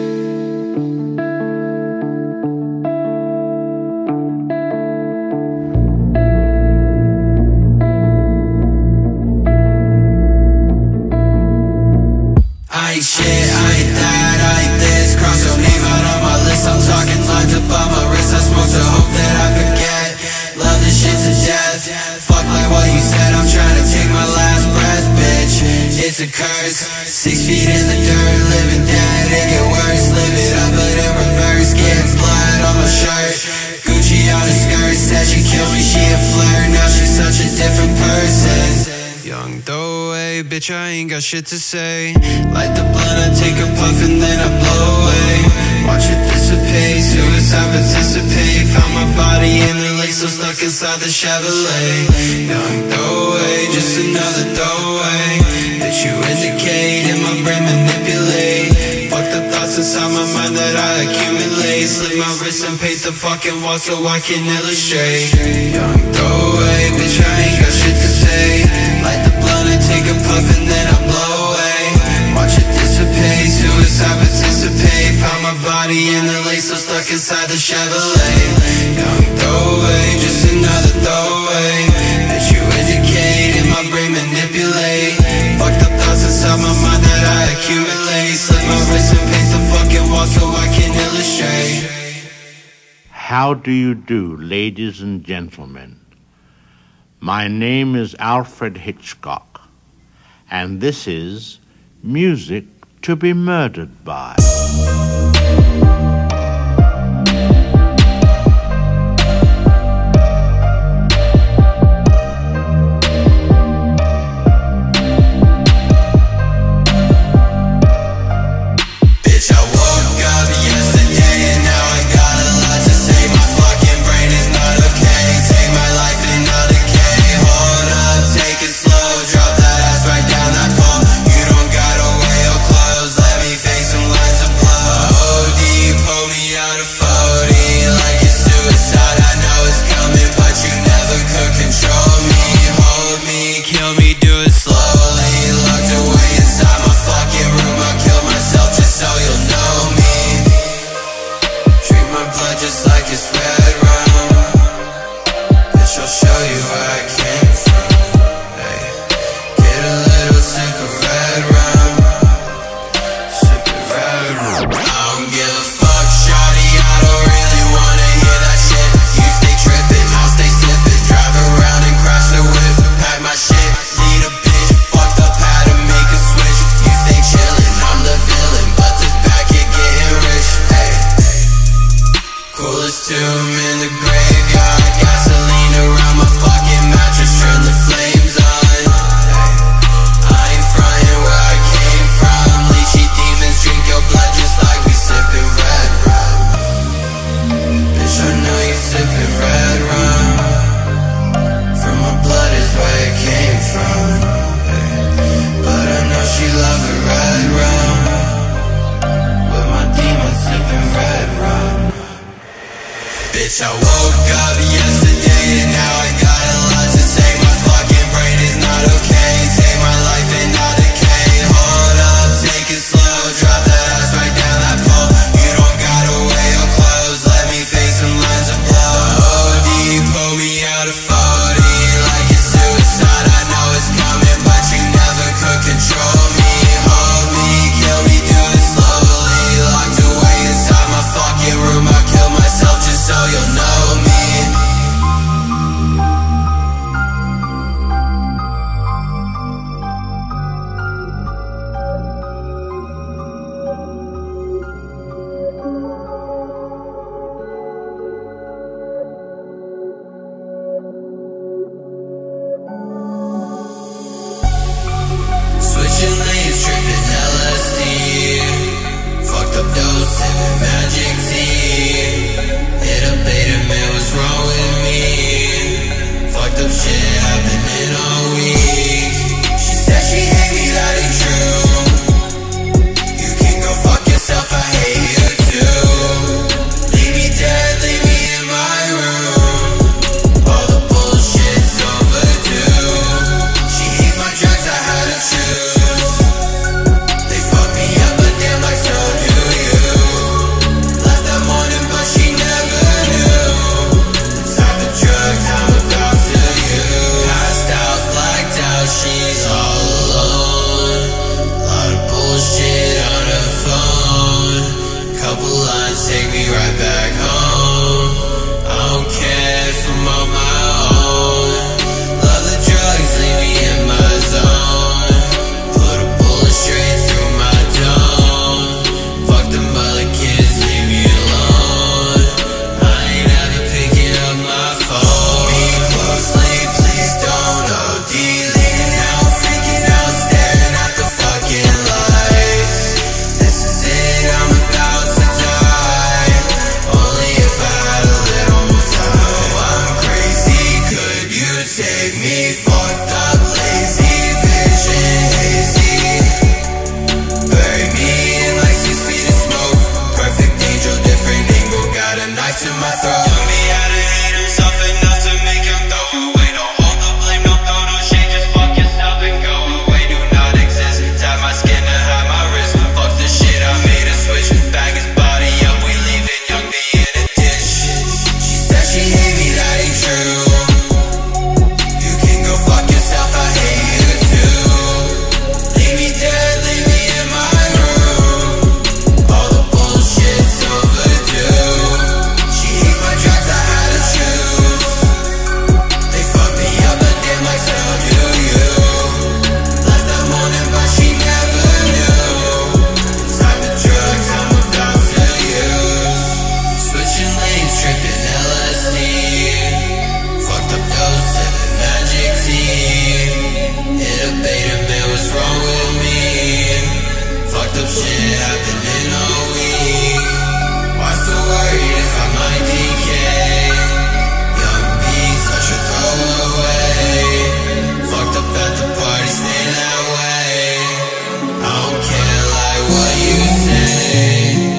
I ain't shit, I ain't that, I ain't this. Cross your name out on my list, I'm talking lines up on my wrist. I smoke to hope that I forget. Love this shit to death. Fuck like what you said, I'm trying to take my last breath, bitch. It's a curse, six feet in the dirt, living dead, it get worse. Live it up but in reverse, getting blood on my shirt. Gucci on her skirt, said she killed me, she a flirt. Now she's such a different person. Young throwaway, bitch, I ain't got shit to say. Light the blunt, I take a puff and then I blow away. Watch it dissipate, suicide participate. Found my body in the lake, so stuck inside the Chevrolet. Young throwaway, just another throwaway that you indicate in my brain manipulate. Fucked up thoughts inside my mind that I accumulate. Slit my wrist and paint the fucking wall so I can illustrate. Young throwaway, bitch, I ain't got shit to say. Light the blunt and take a puff and then I blow away. Watch it dissipate, suicide participate. Found my body in the lake, so stuck inside the Chevrolet. Young throwaway, just another throwaway that you indicate in my brain manipulate. Fucked up thoughts inside my mind that I accumulate. Slit my wrist and paint the fucking wall so I can illustrate. How do you do, ladies and gentlemen? My name is Alfred Hitchcock. and this is Music to be Murdered By. Just like it's red rum, bitch, I'll show you where I came from. Hey, get a little sick of red rum, sick of red rum. I don't give a fuck, shawty, I don't really wanna hear that shit. You stay trippin', I'll stay slippin', drive around and crash the whip, pack my shit, need a bitch, fucked up, had to make a switch. You stay chillin', I'm the villain, but this back here getting rich. Hey, coolest tomb in the graveyard, gasoline around my fucking mattress, turn the flames on. Hey, I ain't frontin' where I came from, leechy demons drink your blood just like we sippin' red rum. Bitch, I know you sippin' red rum, from my blood is where it came from. Hey, but I know she love it red rum, with my demons sippin' red rum. Bitch, I woke up yesterday and now I got a lot to say. My fucking brain is not okay. Take my life and not decay. Hold up, take it slow. Drop that ass right down that pole. You don't gotta wear your clothes. Let me face some lines of blow. O D, pull me out of forty like it's suicide. I know it's coming, but you never could control me. Hold me, kill me, do it slowly. Locked away inside my fucking room. I kill myself just so you'll know me. Switching lanes, tripping L S D, fucked up dose, sipping magic tea. Hit a beta, man, what's wrong with me? Fucked up shit happening all week. She said she hate me, that ain't true. You can go fuck yourself, I hate you too. Leave me dead, leave me in my room. All the bullshit's overdue. She hates my drugs, I had to choose. They fuck me up, but damn, like so do you. Left that morning, but she never knew the type of drugs I'm about to use. Passed out, blacked out, she's all alone. Lot of bullshit on her phone. Couple lines take me right back home. I don't care if I'm on my own. Love the drugs, leave me in my zone. Put a bullet straight through my dome. Fuck them other kids, leave me alone. I ain't ever picking up my phone. Hold me closely, please don't O D. Leaning out, freaking out, staring at the fucking lights. This is it, I'm about to die. Only happening all week. Why so worried if I might decay? Young bees, I should throw away. Fucked up at the party, stay that way. I don't care like what you say.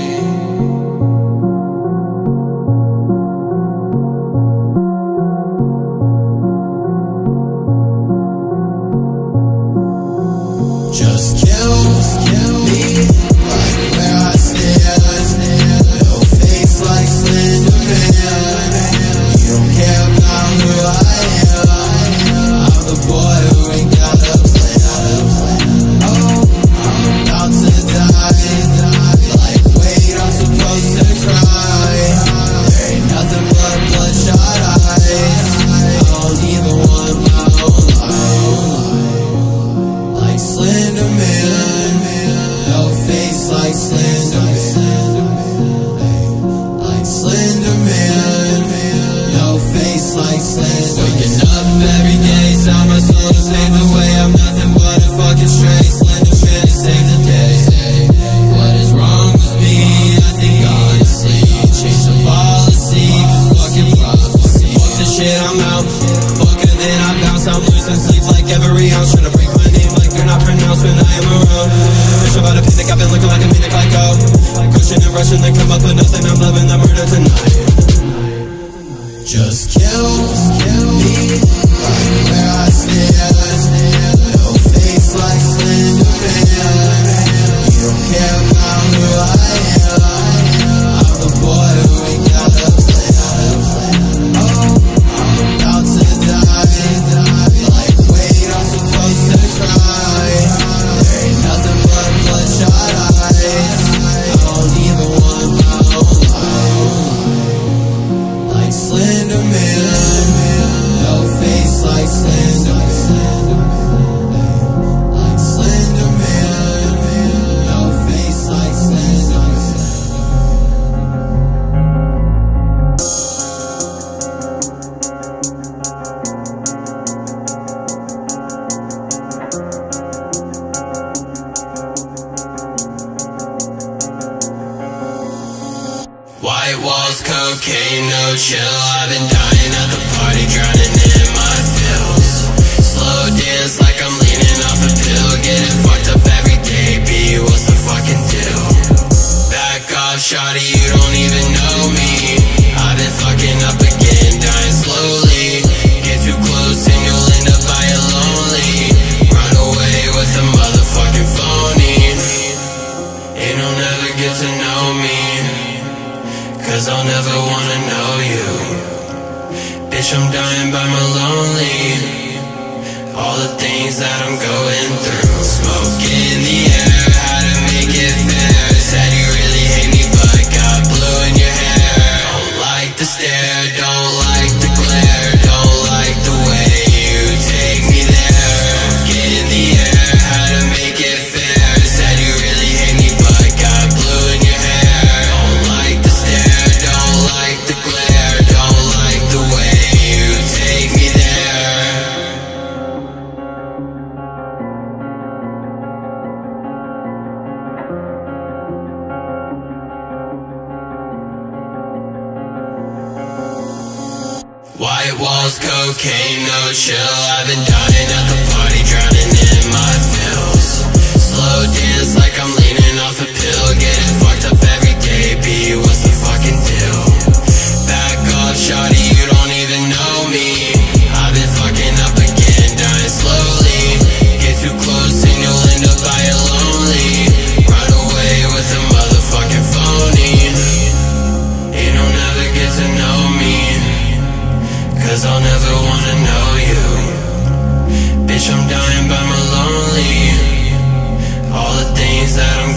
Just kill me right where I stand. No face like Slender Man. You don't care about who I am. I'm the boy who ain't got a plan. Oh, I'm about to die. Like, wait, I'm supposed to cry. There ain't nothing but bloodshot eyes. I don't even want my own life. Like Slender Man, no face like Slender Man. Like Slender Man, no face like Slender Man. Waking up every day, tell my soul to pave the way. I'm nothing but a fucking stray Slender Man to save the day. What is wrong with me? I think honestly, change the policy, cause fucking prophecy. Fuck the shit, I'm out. Fuck it, then I bounce. I'm losing sleep like every ounce, trying to break my name like you're not pronounced when I am around. Bitch, about to panic, I've been looking like a manic like go. Crushing and rushing, they come up with nothing. I'm loving the murder tonight. Just kill me right where I stand. No face like Slender Man. You don't care about who I am. I'm the boy who ain't got a plan. Oh, I'm about to die. Like, wait, I'm supposed to cry. There ain't nothing but bloodshot eyes. I don't even want my own life. Like Slender Man, no face like Slender Man. Like Slender Man, no face like Slender Man. White walls, cocaine, no chill. I've been dying at the party, drowning in my feels. Slow dance like I'm leaning off a pill. Getting fucked up every day, B, what's the fucking deal? Back off, shawty, you don't even know me. I've been fucking up again, dying slowly. Get too close and you'll end up by it lonely. Run away with a motherfucking phony. And you'll never get to know me, cause I'll never wanna know you. Bitch, I'm dying by my lonely. All the things that I'm going through. Smoke in the air, how to make it fair. Said you really hate me but got blue in your hair. Don't like the stare, don't like the glare. Don't like the way you take me there. Smoke in the air, how to make it fair. Said you really hate me but got blue in your hair. Don't like the stare, don't like the glare. Don't like the way you take me there. White walls, cocaine, no chill. I've been dying at the party, drowning in my feels. Slow dance like I'm leaning off a pill. Getting fucked up every day, B, what's the fucking deal? Back off, shawty, you don't even know me. I've been fucking up again, dying slowly. Get too close and you'll end up by it lonely. Run away with a motherfucking phony. And you'll never get to know me, cause I'll never wanna know you. Bitch, I'm dying by my lonely. All the things that I'm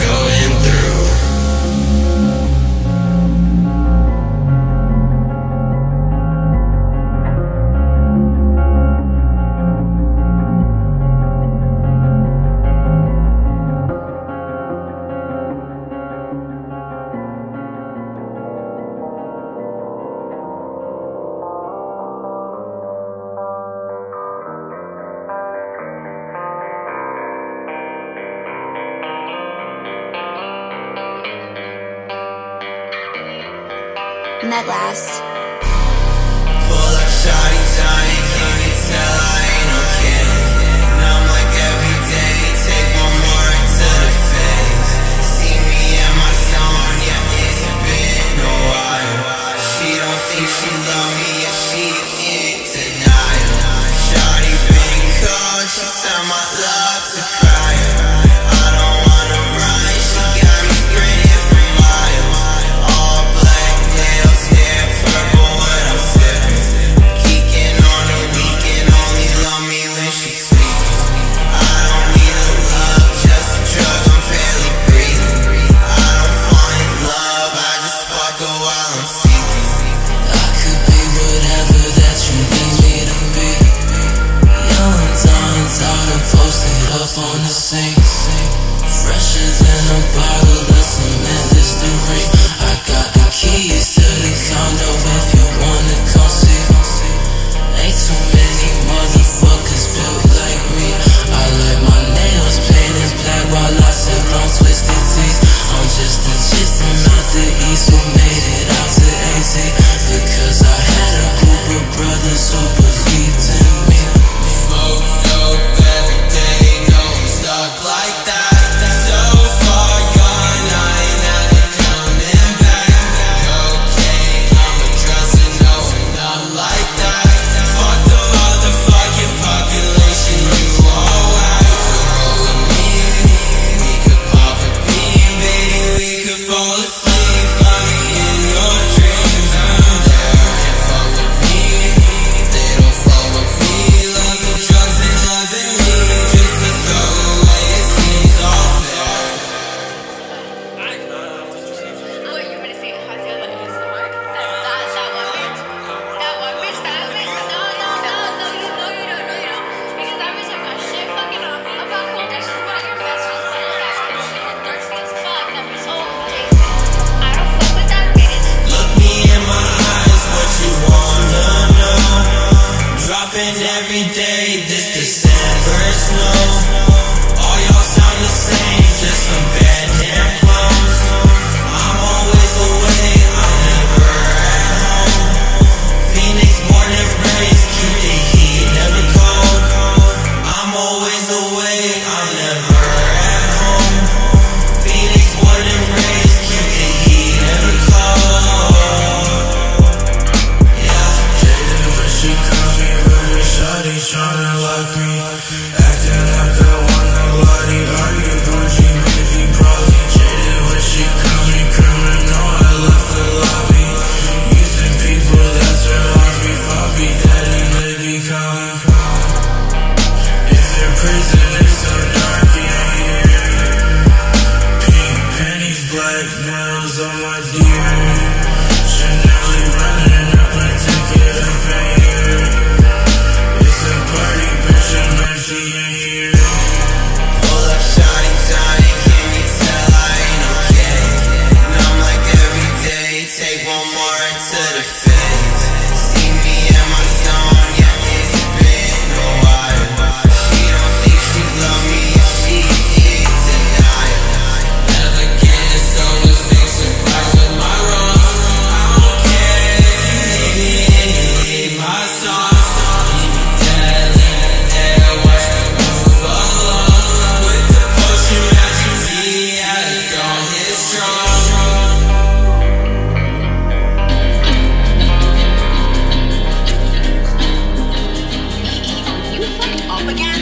and that lasts. Pull up shawty Johnny, can you tell I ain't no kid? And I'm like every day, take one more into the face. See me in my zone, yeah, it's been a while. She don't think she love me, if she in denial. Shawty been cold, she tell my love to cry. I don't wanna run, she got me sprinting for miles. All black nails, hair purple, what I'm sipping. Geeking on the weekend, only love me when she sleeping. I don't need a love, just a drug, I'm barely breathing. I don't fall in love, I just fuck her while I'm seeking. I could be whatever that you need me to be. Young, dumb, tired, posted up on the sink. Fresher than a bottle of cement, this the ring. I got the keys to the condo if you wanna come see. Ain't too many motherfuckers built like me. I like my nails painted black while I sip on twisted teeth. I'm just a chick from out the east who made it out to A Z. Because I had a group of brothers who believed in me. Smoke dope every day, no I'm stuck like that. So far gone, I ain't never coming back. Cocaine, I'm a dresser, no I'm not like that. Fuck the motherfucking population, you all whack. Roll with me, we could pop a bean, baby, we could fall asleep. Find me in your dreams, I'm there. Can't fuck with me, they don't fuck with me. Love the drugs and loving me, just to throw away, it seems all fair. What you gonna say? How I feel about you, smart? That, that, that one bitch. That one bitch, that bitch. No, no, no, no, you know you don't, no, you don't. Because that bitch like my shit fucking up. About cold dishes, but your best friend's like that. She been thirsty as fuck. That bitch, oh, Jason. I don't fuck with that bitch. Look me in my eyes, what you wanna know? Dropping every day, this December snow. All y'all sound the same, just some bad damn clones. I'm always away, I'm never at home. Phoenix born and raised, keep the heat never cold. I'm always away, I'm never at home. Phoenix born and raised, keep the heat never cold. Yeah, jaded when she call me with a shawty tryna lock me. Acting like I want nobody, argue bougie, maybe probably. Jaded when she call me criminal, I left the lobby. Using people, that's her hobby. Bobby, daddy, baby, call me. If your prison is so dark in here, pink panties, black nails on my dear. Chanel running up a ticket up in here. It's a party, bitch, I'm empty in here. Pull up shawty Johnny, can you tell I ain't no kid? And I'm like every day, take one more into the face. See me in my zone, yeah, it's been a while. She don't think she love me, if she in denial. Never getting sober, fixing right with my wrongs. I don't care if you hate me and you hate my songs. Dead in the air, watch me move along. With the potion magic tea, I don't hit strong. You fucked up again?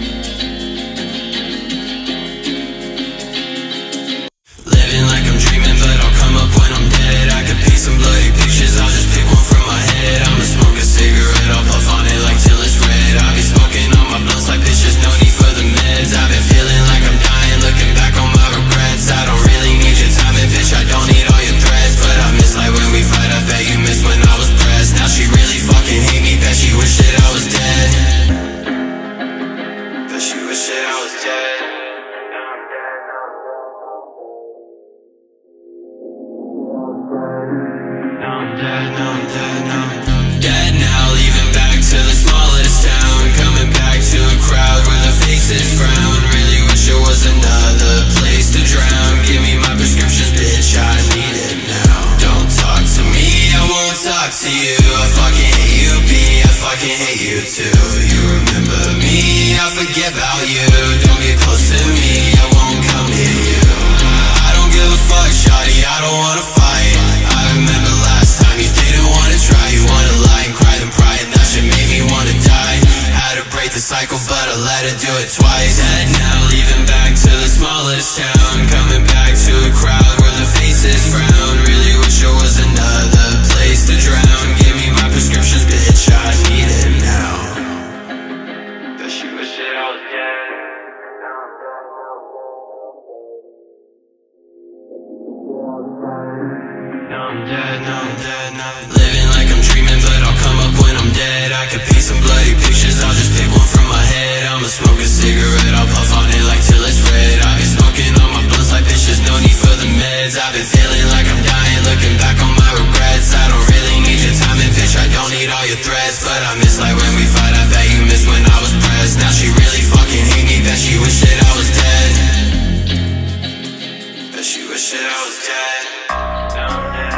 Living like I'm dreaming, but I'll come up when I'm dead. I could paint some bloody pictures, I'll just pick one from my head. I'ma smoke a cigarette, I'll puff on it like till it's red. I'll be smoking on my blunts like bitch, there's no need for the meds. I've been feeling like I'm dying, looking back on my regrets. I don't really need your time, and bitch, I don't need all your threats. But I miss like when we fight, I bet you miss when I was pressed. Now she really fucking hate me, bet she wish that I was dead. Bet she wish that I was dead. Now I'm dead, now I'm dead, now I'm dead now, leaving back to the smallest town. Coming back to a crowd where the faces frown. Really wish there was another place to drown. Give me my prescriptions, bitch, I need it now. Don't talk to me don't wanna fight. I remember last time you didn't wanna try. You wanna lie and cry, then pry, and that shit made me wanna die. Had to break the cycle, but I let her do it twice. Dead now, leaving back to the smallest town, coming back to a crowd where the faces frown. Really wish there was another place to drown. Give me my prescriptions, bitch, I need it now. Bet she wish that I was dead. Now I'm dead, now I'm dead, now I'm dead. Living like I'm dreaming, but I'll come up when I'm dead. I could paint some bloody pictures, I'll just pick one from my head. I'ma smoke a cigarette, I'll puff on it like till it's red. I've been smoking on my blunts like bitch, there's no need for the meds. I've been feeling like I'm dying, looking back on my regrets. I don't really need your time and bitch, I don't need all your threats. But I miss like when we fight, I bet you miss when I was pressed. Now she really fucking hate me, bet she wish that I was dead. Bet she wish that I was dead. Now I'm dead.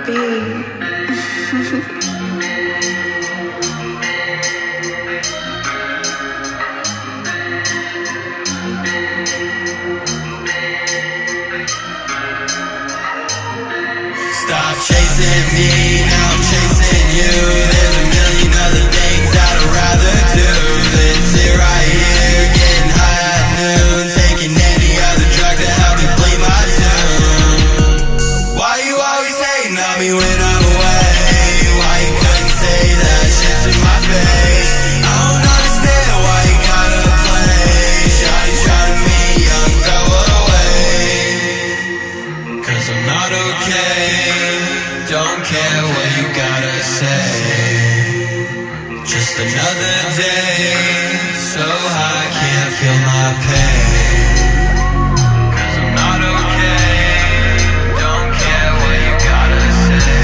beat. Stop chasing me, now I'm chasing you. There's a million other things I'd rather do than sit right here getting high at noon, taking any other drug to help me bleed my tune. Why you always hating on me when I'm away? Why you couldn't say that shit to my face? I don't understand why you gotta play. Shawty try to me, young, throw it away. Cause I'm not okay. Don't care what you gotta say. Just another day, so high, can't feel my pain. Cause I'm not okay. Don't care what you gotta say.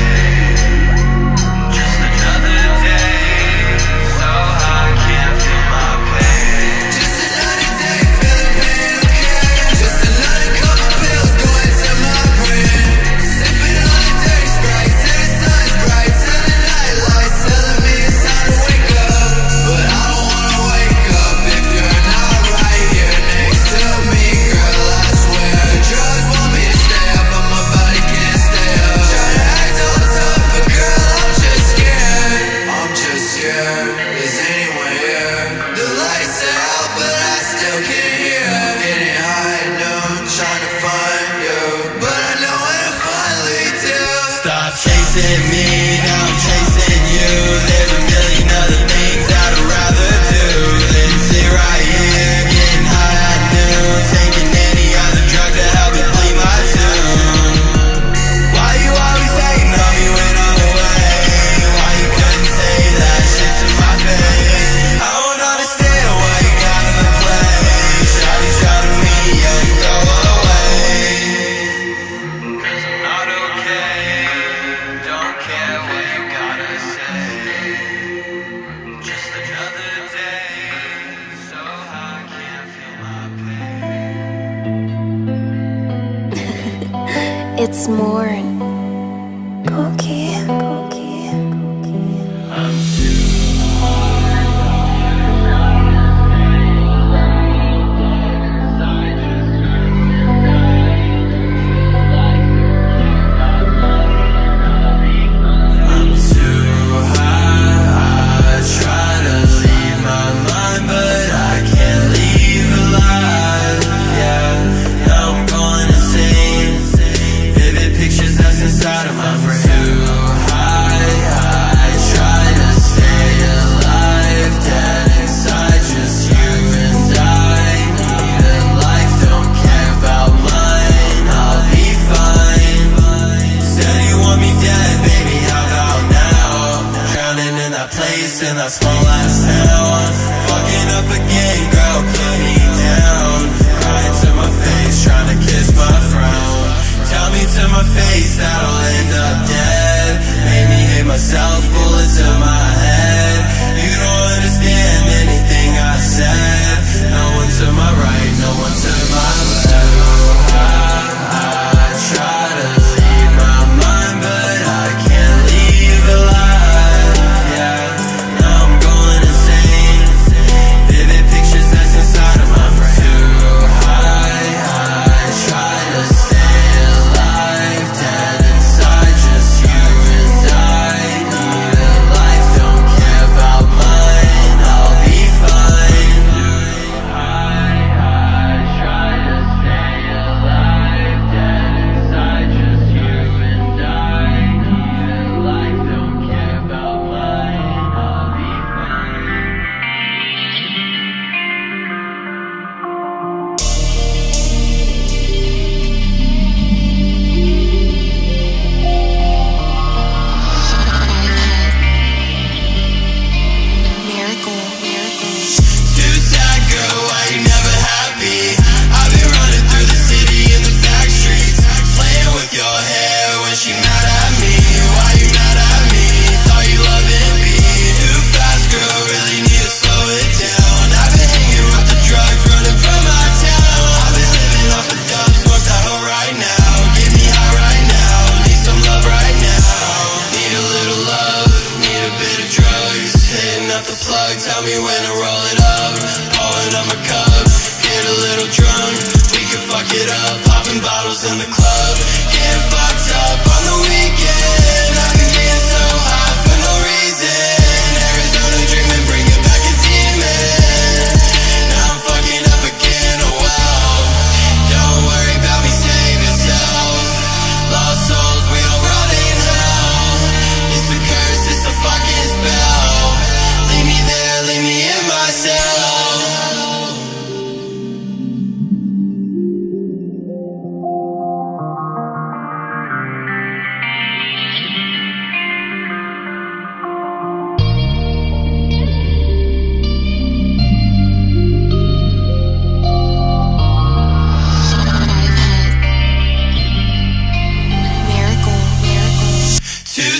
Just another day, so high, can't feel my pain. Just another day, feeling pain, okay. Just another couple pills going to my brain. Sipping on the day Sprite till the sun's bright, till the night lights telling me it's time to wake up. But I don't wanna wake up if you're not right here next to me, girl, I swear. Drugs want me to stay up, but my body can't stay up. Try to act all tough, but girl, I'm just scared. I'm just scared. Is anyone here? The lights are out, but I still can't hear. Getting high at noon, trying to find you, but I know where to finally do. Stop chasing me, now I'm chasing you. There's a million other things I'd rather do than sit right here getting high at noon, taking any other drug to help me bleed my tune. Why you always hating on me when I'm away? Why you couldn't say that shit to my face? I don't understand why you gotta play. Shawty try to me, young, throw it away. Cause I'm not okay. Don't care what you gotta say. Just another day, so high, can't feel my pain. It's more Pokey, Pokey, Pokey. I'm too high, I try to leave my mind, but I can't leave alive, yeah. Now I'm going insane, vivid pictures that's inside of my brain. Too high, I try to stay alive, dead inside, just you and I. Need a life, don't care about mine, I'll be fine. Said you want me dead, baby, how about now? Drowning in that place, in that small ass town. Fucking up again, girl, put me down. Crying to my face, trying to kiss my frown. Tell me to my face that I'll end up dead. Made me hate myself, bullets in my head. You don't understand anything I said. No one to my right, no one to my left. I try to leave my mind, but I can't leave alive, yeah. Now I'm going insane, vivid pictures that's inside of my brain. Too high, I try to stay alive, dead inside,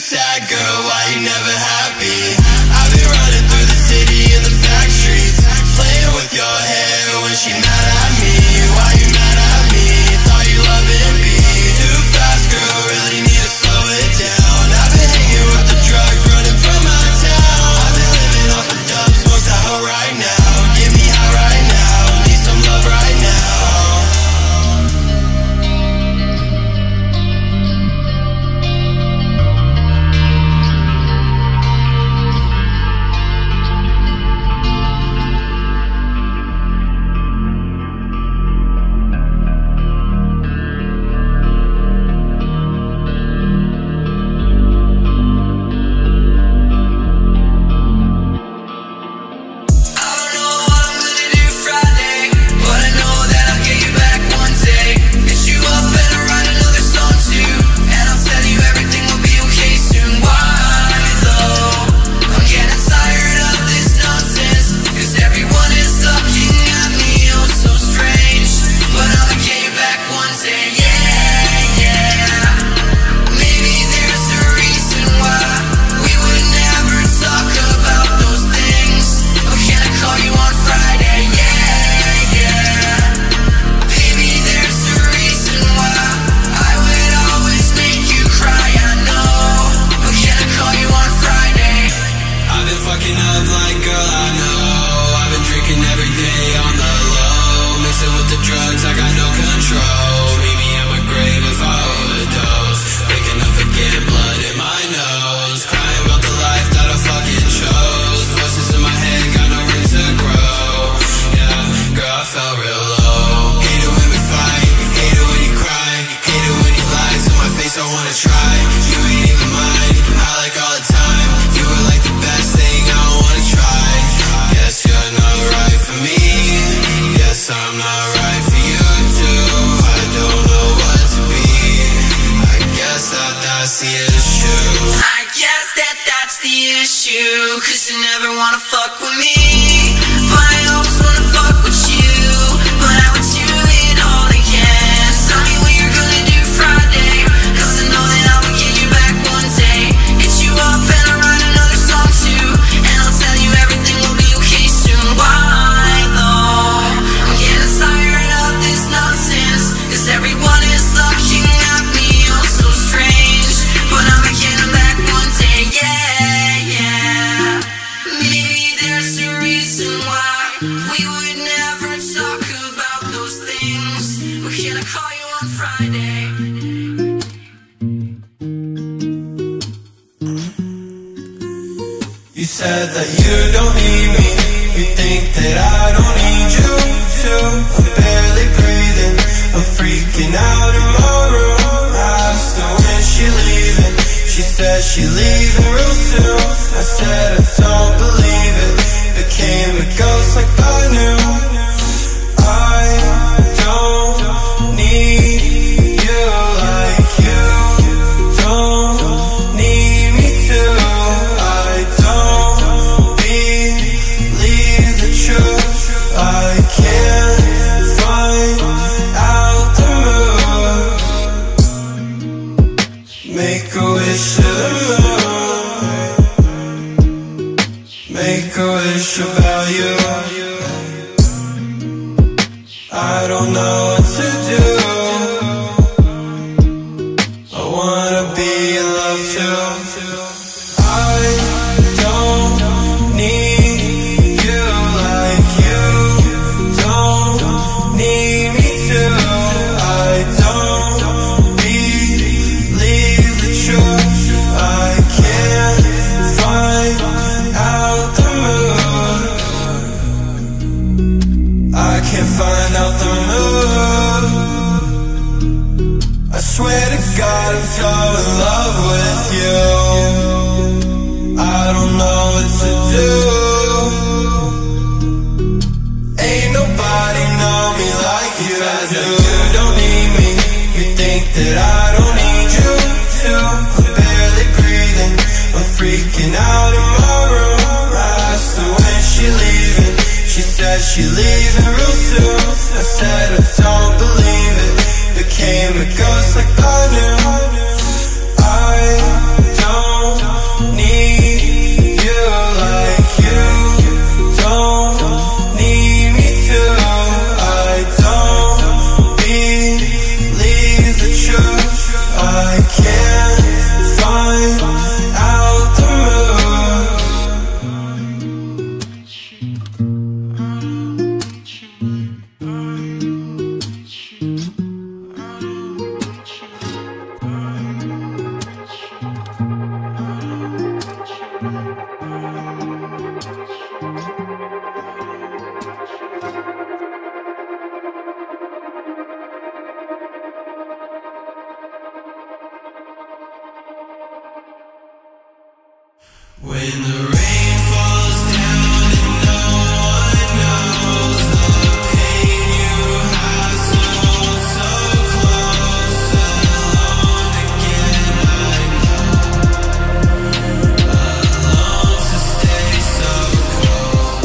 sad girl, why you never happy? I've been running through the city and the back streets, playing with your hair when she mad at me. Why you mad at me? Thought you loving me too fast, girl, really need to slow it down. I've been hanging with the drugs, running from my town. I've been living off a dub, smoked out right now. Get me high right now, need some love right now. You said that you don't need me. You think that I don't need you too. I'm barely breathing, I'm freaking out in my room. I asked her when she leaving, she said she leaving real soon. I said I don't believe it, became a ghost like I knew. I don't need you like you don't need me too. I don't believe the truth. I can't find out the mood. Make a wish to the moon. Make a wish about you. I don't know what to do. I wanna be in love too. I don't need you like you don't need me too. I don't believe the truth. I can't find out the mood. I can't find out the mood. I swear to God I'm so in love with you. I don't know what to do. Ain't nobody know me like you do. You don't need me. You think that I don't need you too. I'm barely breathing, I'm freaking out in my room. I asked her when she leaving, she said she leaving real soon. I said I don't believe it, became a ghost like I knew. I don't When the rain falls down and no one knows the pain you have so, so close. Alone again, I know. Alone to stay so close.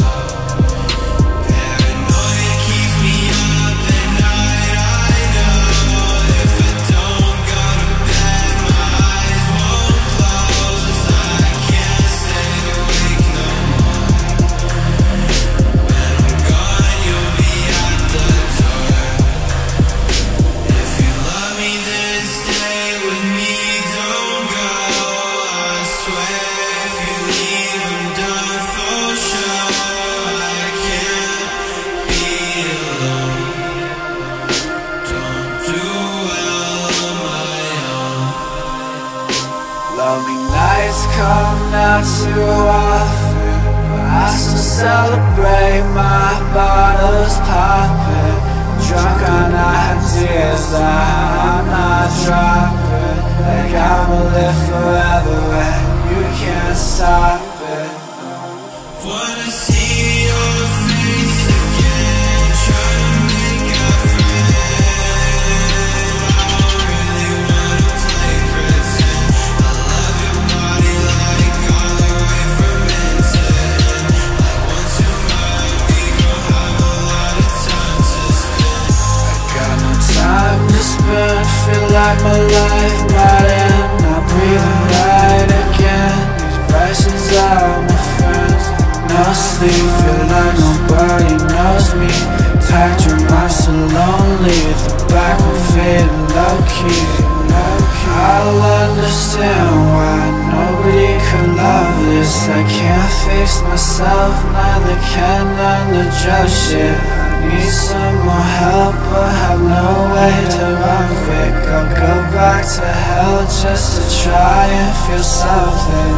Paranoia keeps me up at night, I know. If I don't go to bed, my eyes won't close. I can't stay awake no more. When I'm gone, you'll be at the door. If you love me, then stay with me, don't go. I swear if you leave, I'm done for sure. I can't be alone. Don't do well on my own. Lonely nights come not too often, but I still celebrate. My bottles popping, drunk on ideas that I'm not dropping. Like I'ma live forever and you can't stop it. Wanna see your face again, try to make a friend. I don't really wanna play pretend. I love your body like all the way from end to end. Like once you're mine, we gon' have a lot of time to spend. I got no time to spend, feel like my life might end. I'm breathing right again. These prices are my friends. No sleep, feel like nobody knows me. Tired, your mind so lonely. The back will fade low-key. I'll understand why nobody could love this. I can't fix myself, neither can none to judge it. I need some more help, but have no way to run quick. I'll go back to hell just to try and feel something.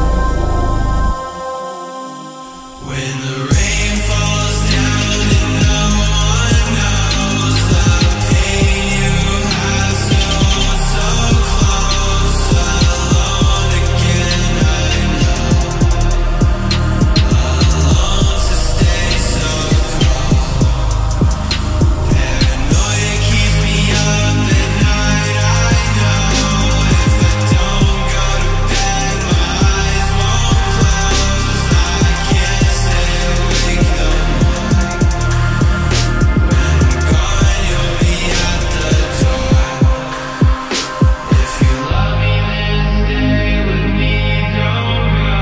When the rain falls down and no one knows the pain you have so, so close. Alone again, I know. Alone to stay so close. Paranoia keeps me up at night, I know. If I don't go to bed, my eyes won't close. I can't stay awake no more. When I'm gone, you'll be at the door. If you love me, then stay with me, don't go.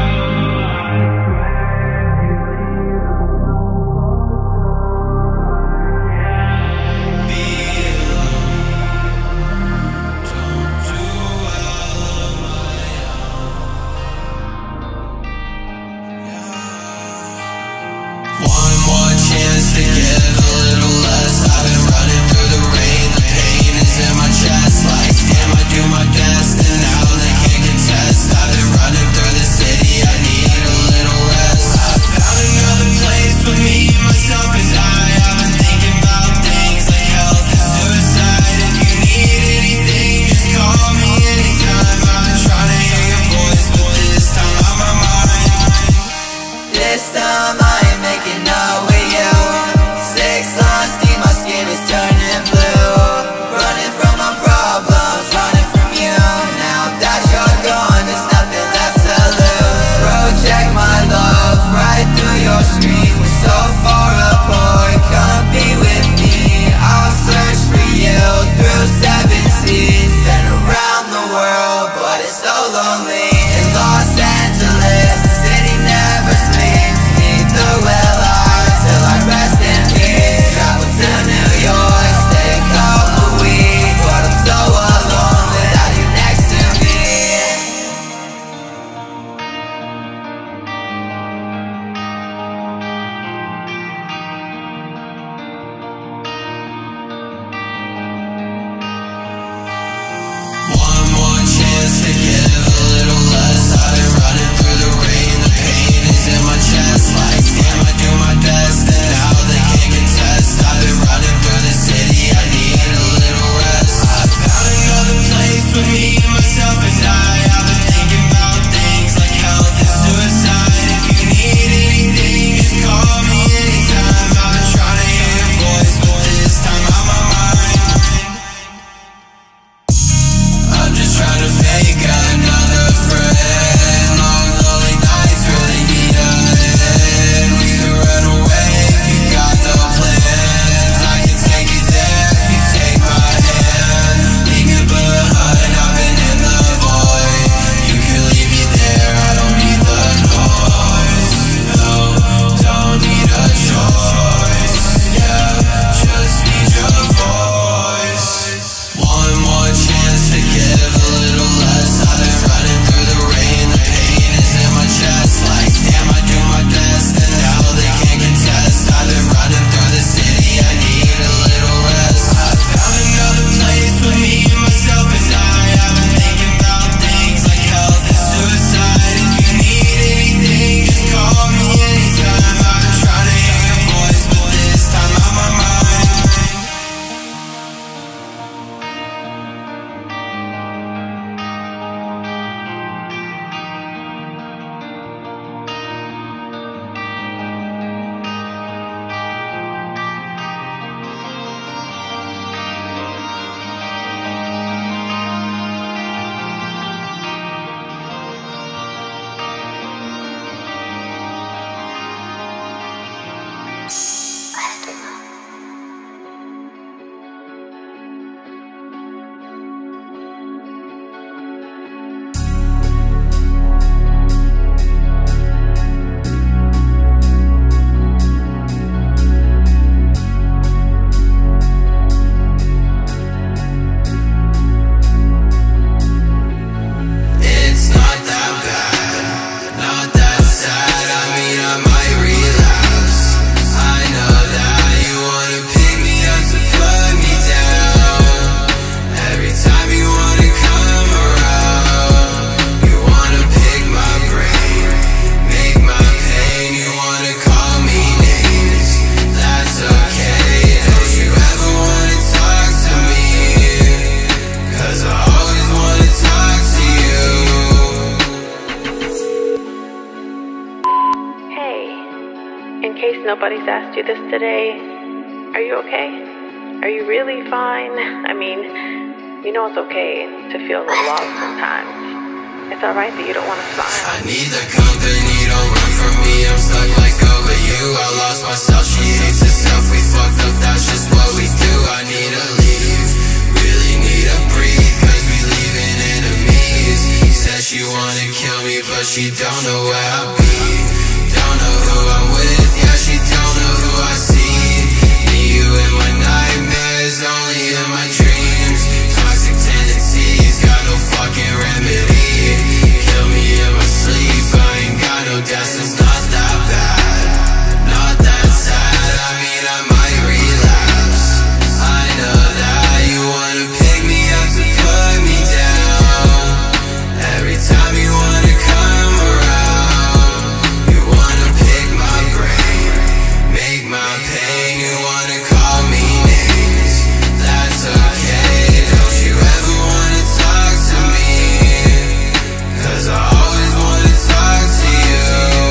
Be alone. Don't do well on my own. One more chance to give a little less. I've been running through the rain, the pain is in my chest. Like damn, I do my best and now they can't contest. I've been running through the city, I need a little rest. I found another place for me, myself and I. I've been thinking about things like health and suicide. If you need anything, just call me anytime. I've been trying to hear your voice, but this time on my mind. This time I ain't making out with you. Six lines deep, my skin is turning blue. Running from my problems, running from you. Now that nobody's asked you this today, are you okay? Are you really fine? I mean, you know it's okay to feel a little lost sometimes. It's alright that you don't want to smile. I need the company, don't run from me, I'm stuck like over you. I lost myself, she hates herself, we fucked up, that's just what we do. I need to leave, really need to breathe, cause we leaving enemies. Said she wanna kill me, but she don't know where I'll be. Don't know who I'm with, yeah, she don't know who I see. Me, you in my nightmares, only in my dreams. Toxic tendencies, got no fucking remedy. Kill me in my sleep, I ain't got no gas, it's not that bad, not that sad. I mean, I might relapse, I know that. You wanna pick me up to put me down. Every time you wanna come around, you wanna pick my brain, make my pain. You wanna call me names, that's okay. Don't you ever wanna talk to me, cause I always wanna talk to you.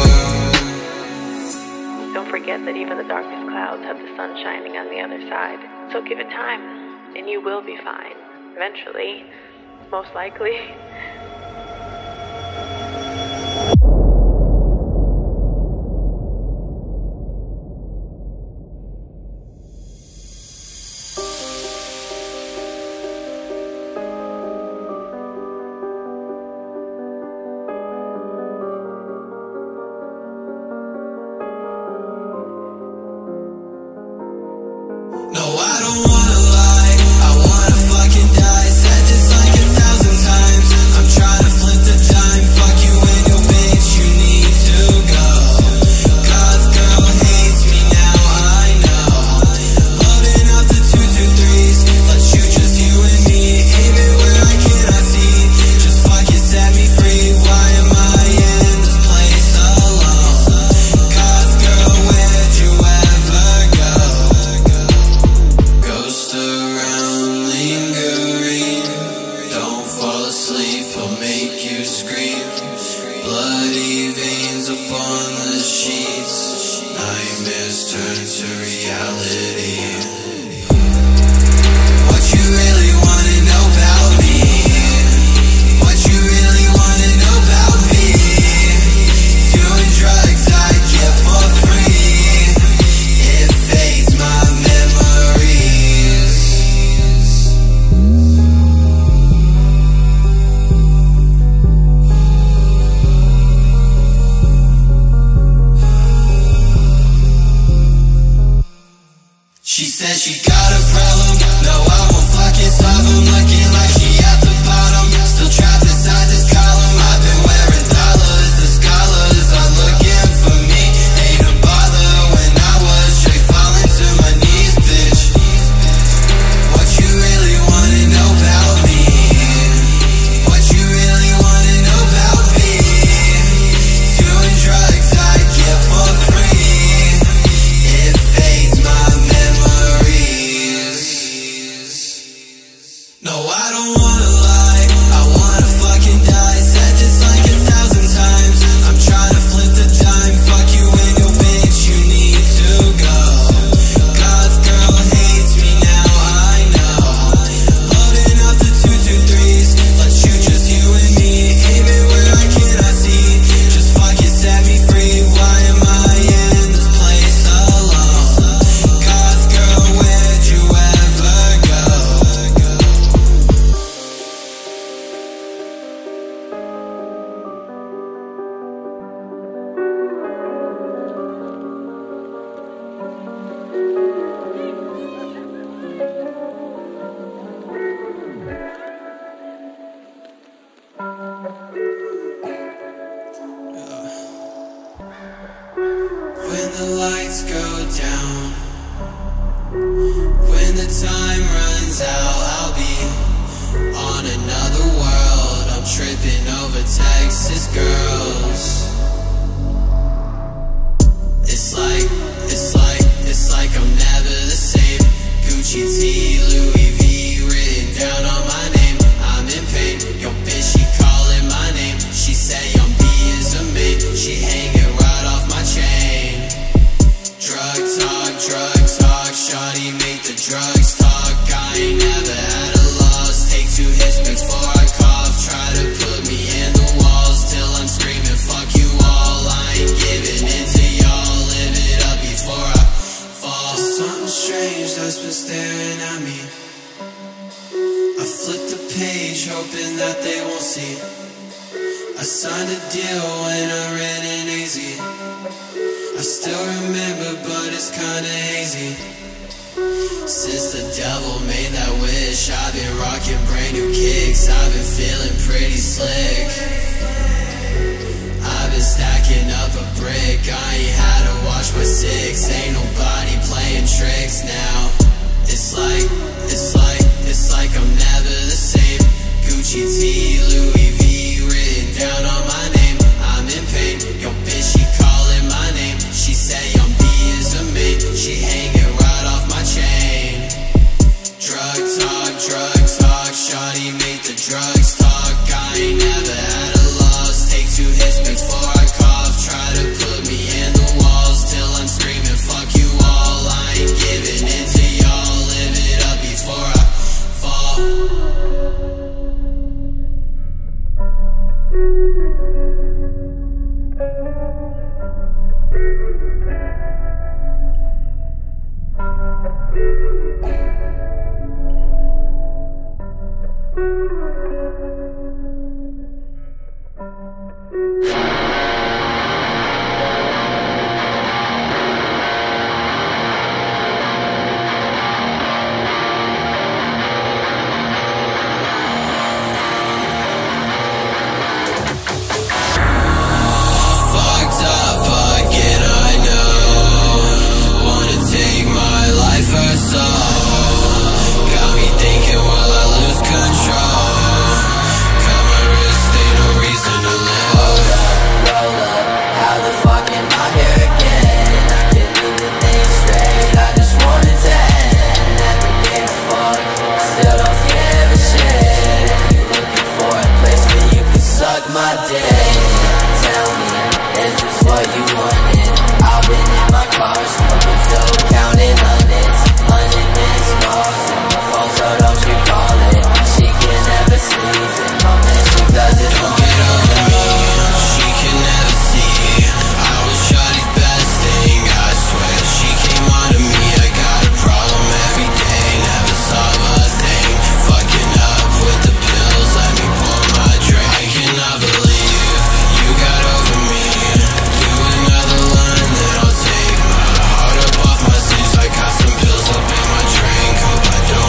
Don't forget that even the darkest clouds have the sun shining on the other side. So give it time, and you will be fine. Eventually, most likely. No, I don't wanna lie, I wanna fucking die. Said this like a thousand times, I'm trying to flip the dime. Fuck you and your bitch, you need to go. God's girl hates me now, I know. Loading up the two two threes, let's shoot just you and me. Aiming where I cannot see, just fucking set me free. Why am I in this place alone? God's girl, where'd you ever go? Ghost around lingering, don't fall asleep, I'll make you scream. Bloody veins upon the sheets, nightmares turn to reality. What you really wanna know about me? What you really wanna know about me? Doing drugs I get for free, it fades my memories. She said she got a problem, no I won't fucking solve them. Looking like she at the bottom, still trapped inside this column. I've been wearing dollars, the scholars are looking for me. Ain't a bother when I was straight falling to my knees, bitch. What you really wanna know about me? What you really wanna know about me? Doing drugs I get for free, it fades my memories. No, I don't wanna lie, I wanna fucking die. Said this like a thousand times, I'm trying to flip the dime. Fuck you and your bitch, you need to go. God's girl hates me now, I know. Loading up the two two threes, let's shoot just you and me. Aiming where I cannot see, just fucking set me free. Why am I in this place alone? God's girl, where'd you ever go? When the lights go down, when the time runs out, I'll be on another world. I'm tripping over Texas girls. It's like, it's like, it's like I'm never the same. Gucci T, Louis V, written down on my name. I'm in pain, yo bitch, she calling my name. She say young B is a mate, she hanging right off my chain. signed a deal when I ran in A Z. I still remember, but it's kinda hazy. Since the devil made that wish, I've been rocking brand new kicks. I've been feeling pretty slick. I've been stacking up a brick. I ain't had to watch my six. Ain't nobody playing tricks now. It's like, it's like, it's like I'm never the same. Gucci T, Louis V, written down on my name. I'm in pain. Yo, bitch, she calling my name. She say Young B is a mate. She hanging right off my chain. Drug talk, drug talk. Shawty make the drugs talk. I ain't never had a loss. Take two hits before I cough. Try to put me in the walls till I'm screaming fuck you all. I ain't giving in to y'all. Live it up before I fall. My day, tell me, is this what you wanted? I've been in my car, smoking dope, counting hundreds, hundred missed calls, and my phone, so don't you call it. She can never sleep in my mansion, cause it's don't get over me, she can never see. I was Shawty's best thing, I swear she came on to me. I got a problem every day, never solve a thing. Fucking up with the pills, let me pour my drink. I cannot believe you got over me. Do another line, then I'll take my heart up off my sleeves. I got some pills up in my drink, hope I don't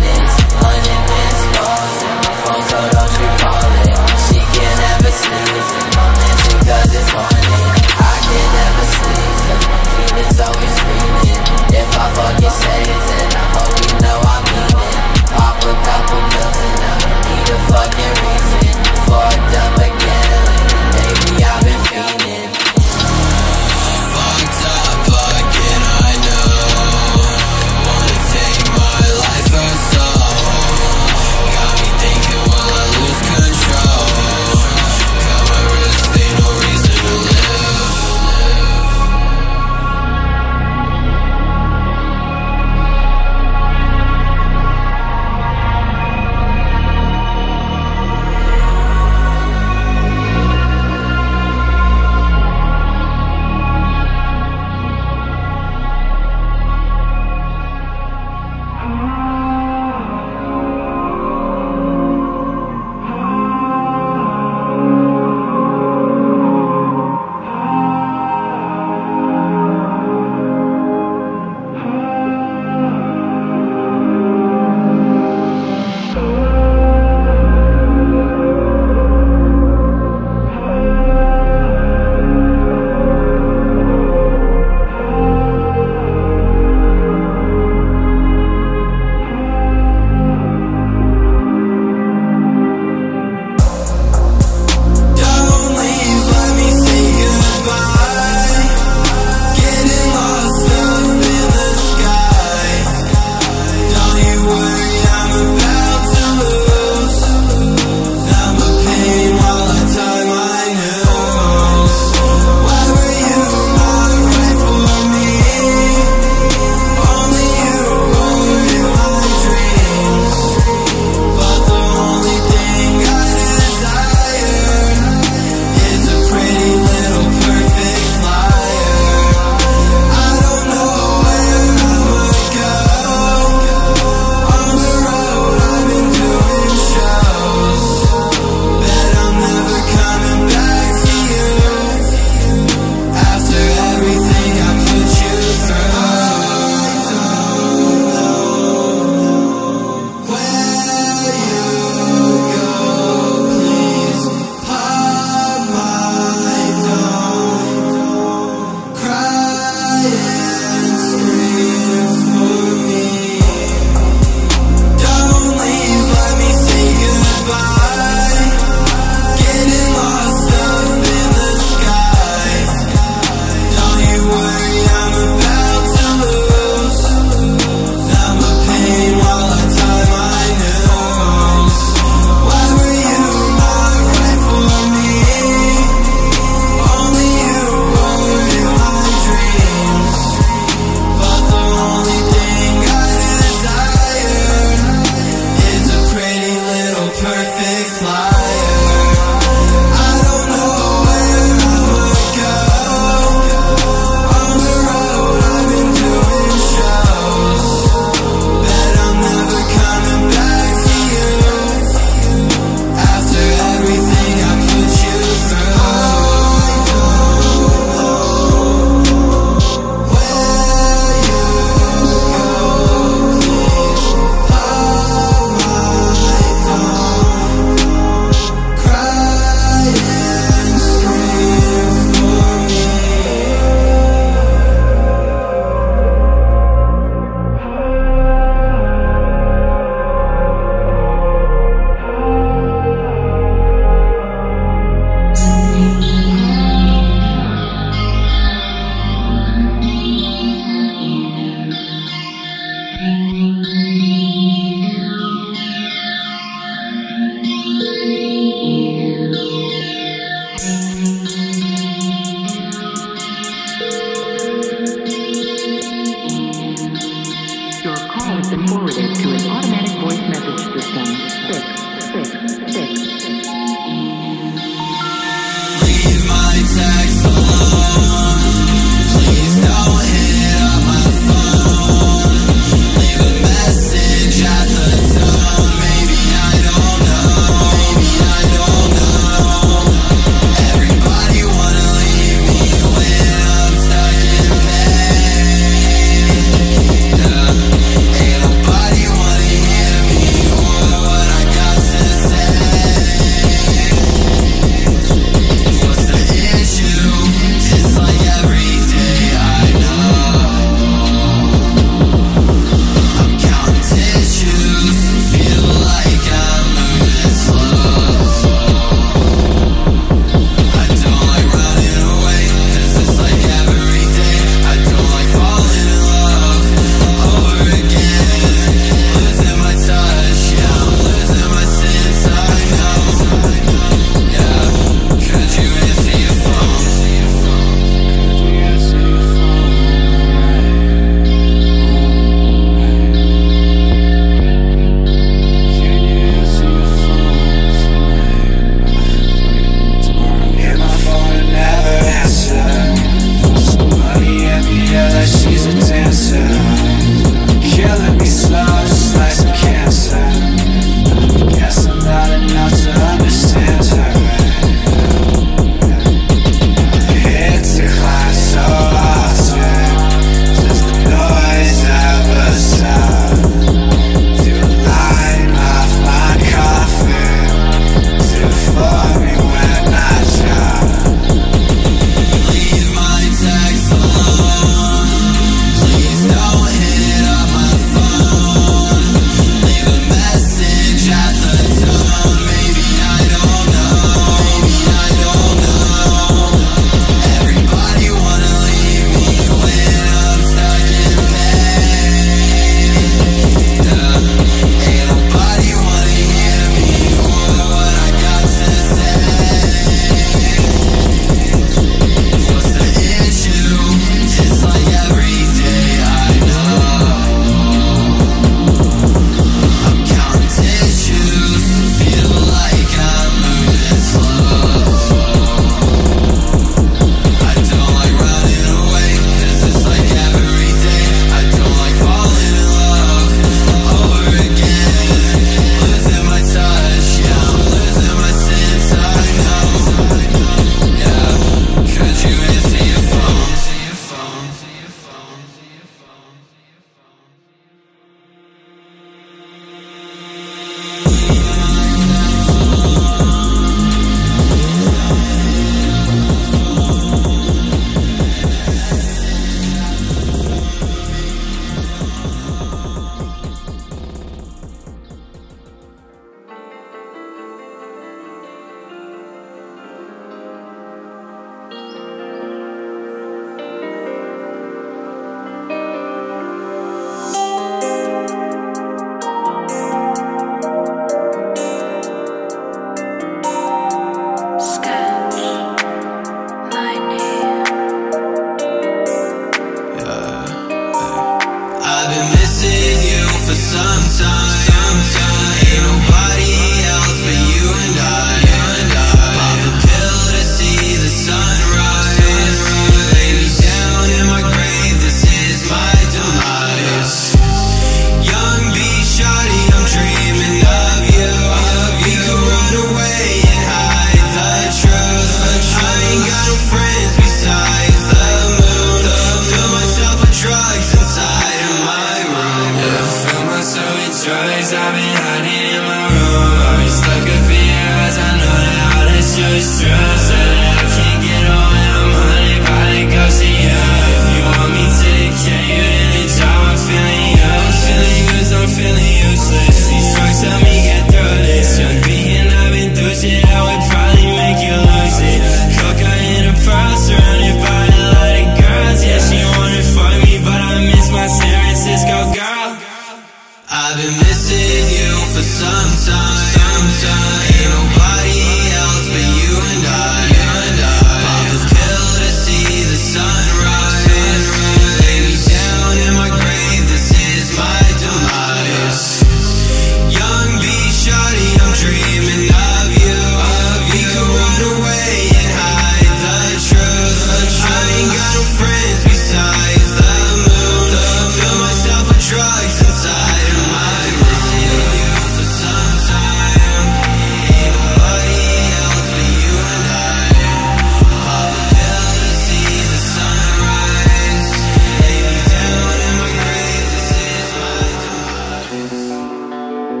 sometime. Ain't nobody else but you and I. Pop a pill to see the sunrise. Lay me down in my grave, this is my demise. Young B shawty, I'm dreaming of you. We could run away and hide the truth. I ain't got no friends besides the moon. Fill myself with drugs inside of my room. Yeah, fill myself with drugs, I've been hiding in my room. I've been stuck up in your eyes, I know that all this shit is true. Said that I can't get away, I'm haunted by the ghost of you. If you want me to decay you, then it's how I'm feeling you. I'm feeling used, I'm feeling useless. These drugs help me get through this. Young being, I've been through shit that would probably make you lose it. Cocaine and pearl, surrounded by a lot of girls. Yeah, she wanna fuck me, but I miss my San Francisco girl. I've been missing you for some time. Ain't nobody else but you and I. Pop a pill to see the sunrise. Lay me down in my grave, this is my demise. Young B shawty, I'm dreaming of you. We could run away and hide the truth. I ain't got no friends besides the moon. Fill myself with drugs inside of my room. You for some time. Ain't nobody else but you and I. Pop a pill to see the sunrise. Lay me down in my grave, this is my demise.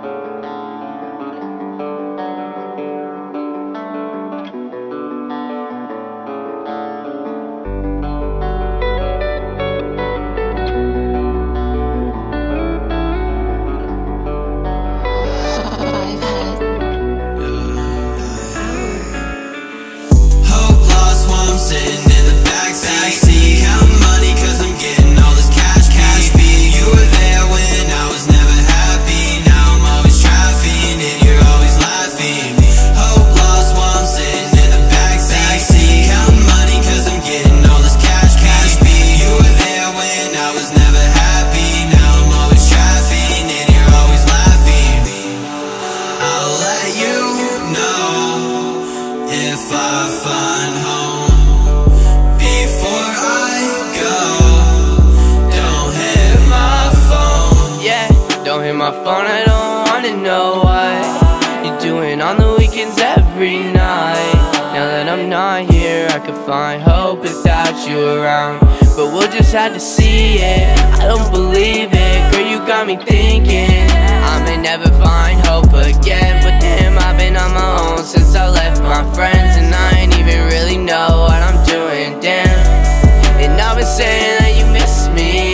Hope lost while I'm sitting in the backseat. Counting money cause I'm getting all this cash. Cash beat. You were there when I was never happy. Now I'm always trapping and you're always laughing. Hope lost while I'm sitting in the backseat. Counting money cause I'm getting all this cash. Cash beat. You were there when I was never happy. Now I'm always trapping and you're always laughing. I'll let you know if I find home before I go. Don't hit my phone. Yeah, don't hit my phone, I don't wanna know what you're doing on the weekends every night. Now that I'm not here, I could find hope without you around. But we'll just have to see it, I don't believe it. Girl, you got me thinking I may never find hope again. But damn, I've been on my own since I left my friends. And I ain't even really know what I'm doing, damn. And I've been saying that you miss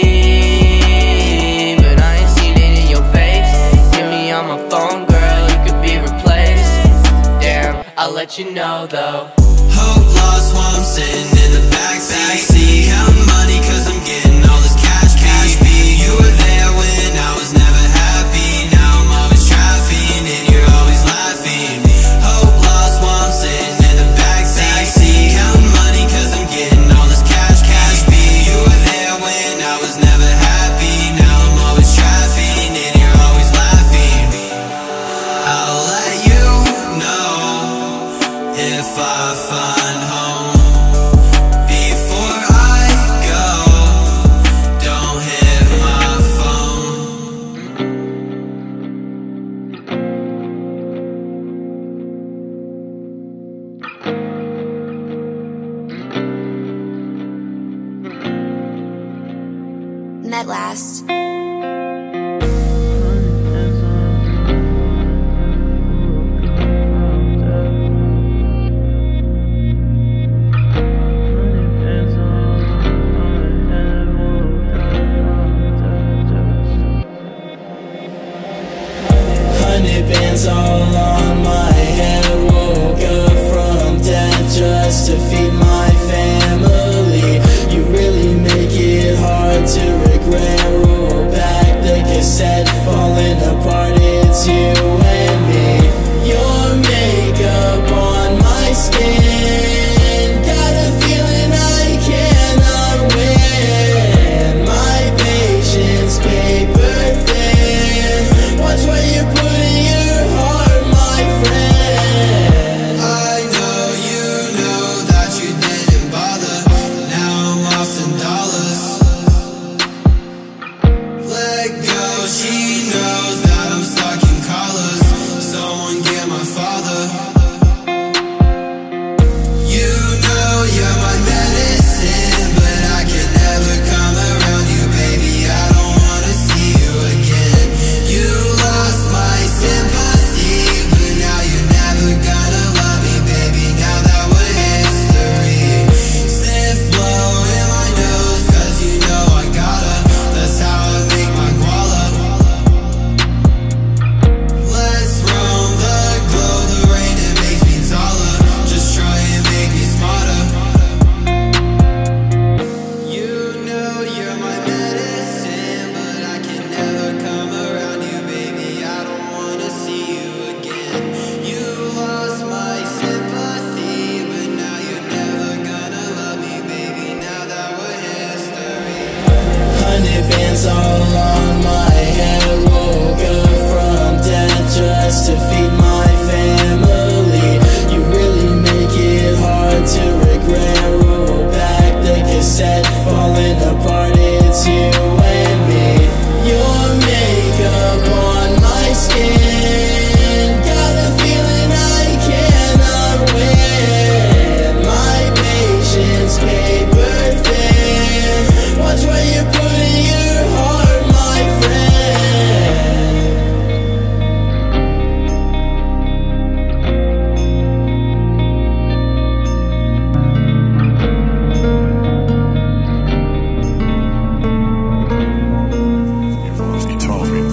me, but I ain't seen it in your face. Get me on my phone, girl, you could be replaced. Damn, I'll let you know though. Hope lost while I'm sitting in the backseat. Counting money cause I'm getting all this cash. Cash beat. You were there when I was never happy. Now I'm always trapping and you're always laughing. Hope lost while I'm sitting in the backseat. Counting money cause I'm getting all this cash. Cash beat. You were there when I was never happy. Now I'm always trapping and you're always laughing. I'll let you know if I find home before I go. Don't hit my phone. Met last. Hundred bands all on my head. Woke up from death just to feed my family. You really make it hard to regret. Roll back the cassette, falling apart. It's you and me. Your makeup on my skin, got a feeling I cannot win. My patience paper thin. hands all on my head. Woke up from death just to feed my family. You really make it hard to regret. Roll back the cassette, falling apart, it's you and me. Your makeup on my skin, got a feeling I cannot win. My patience paper thin, watch where you're putting your heart, my friend. He told me.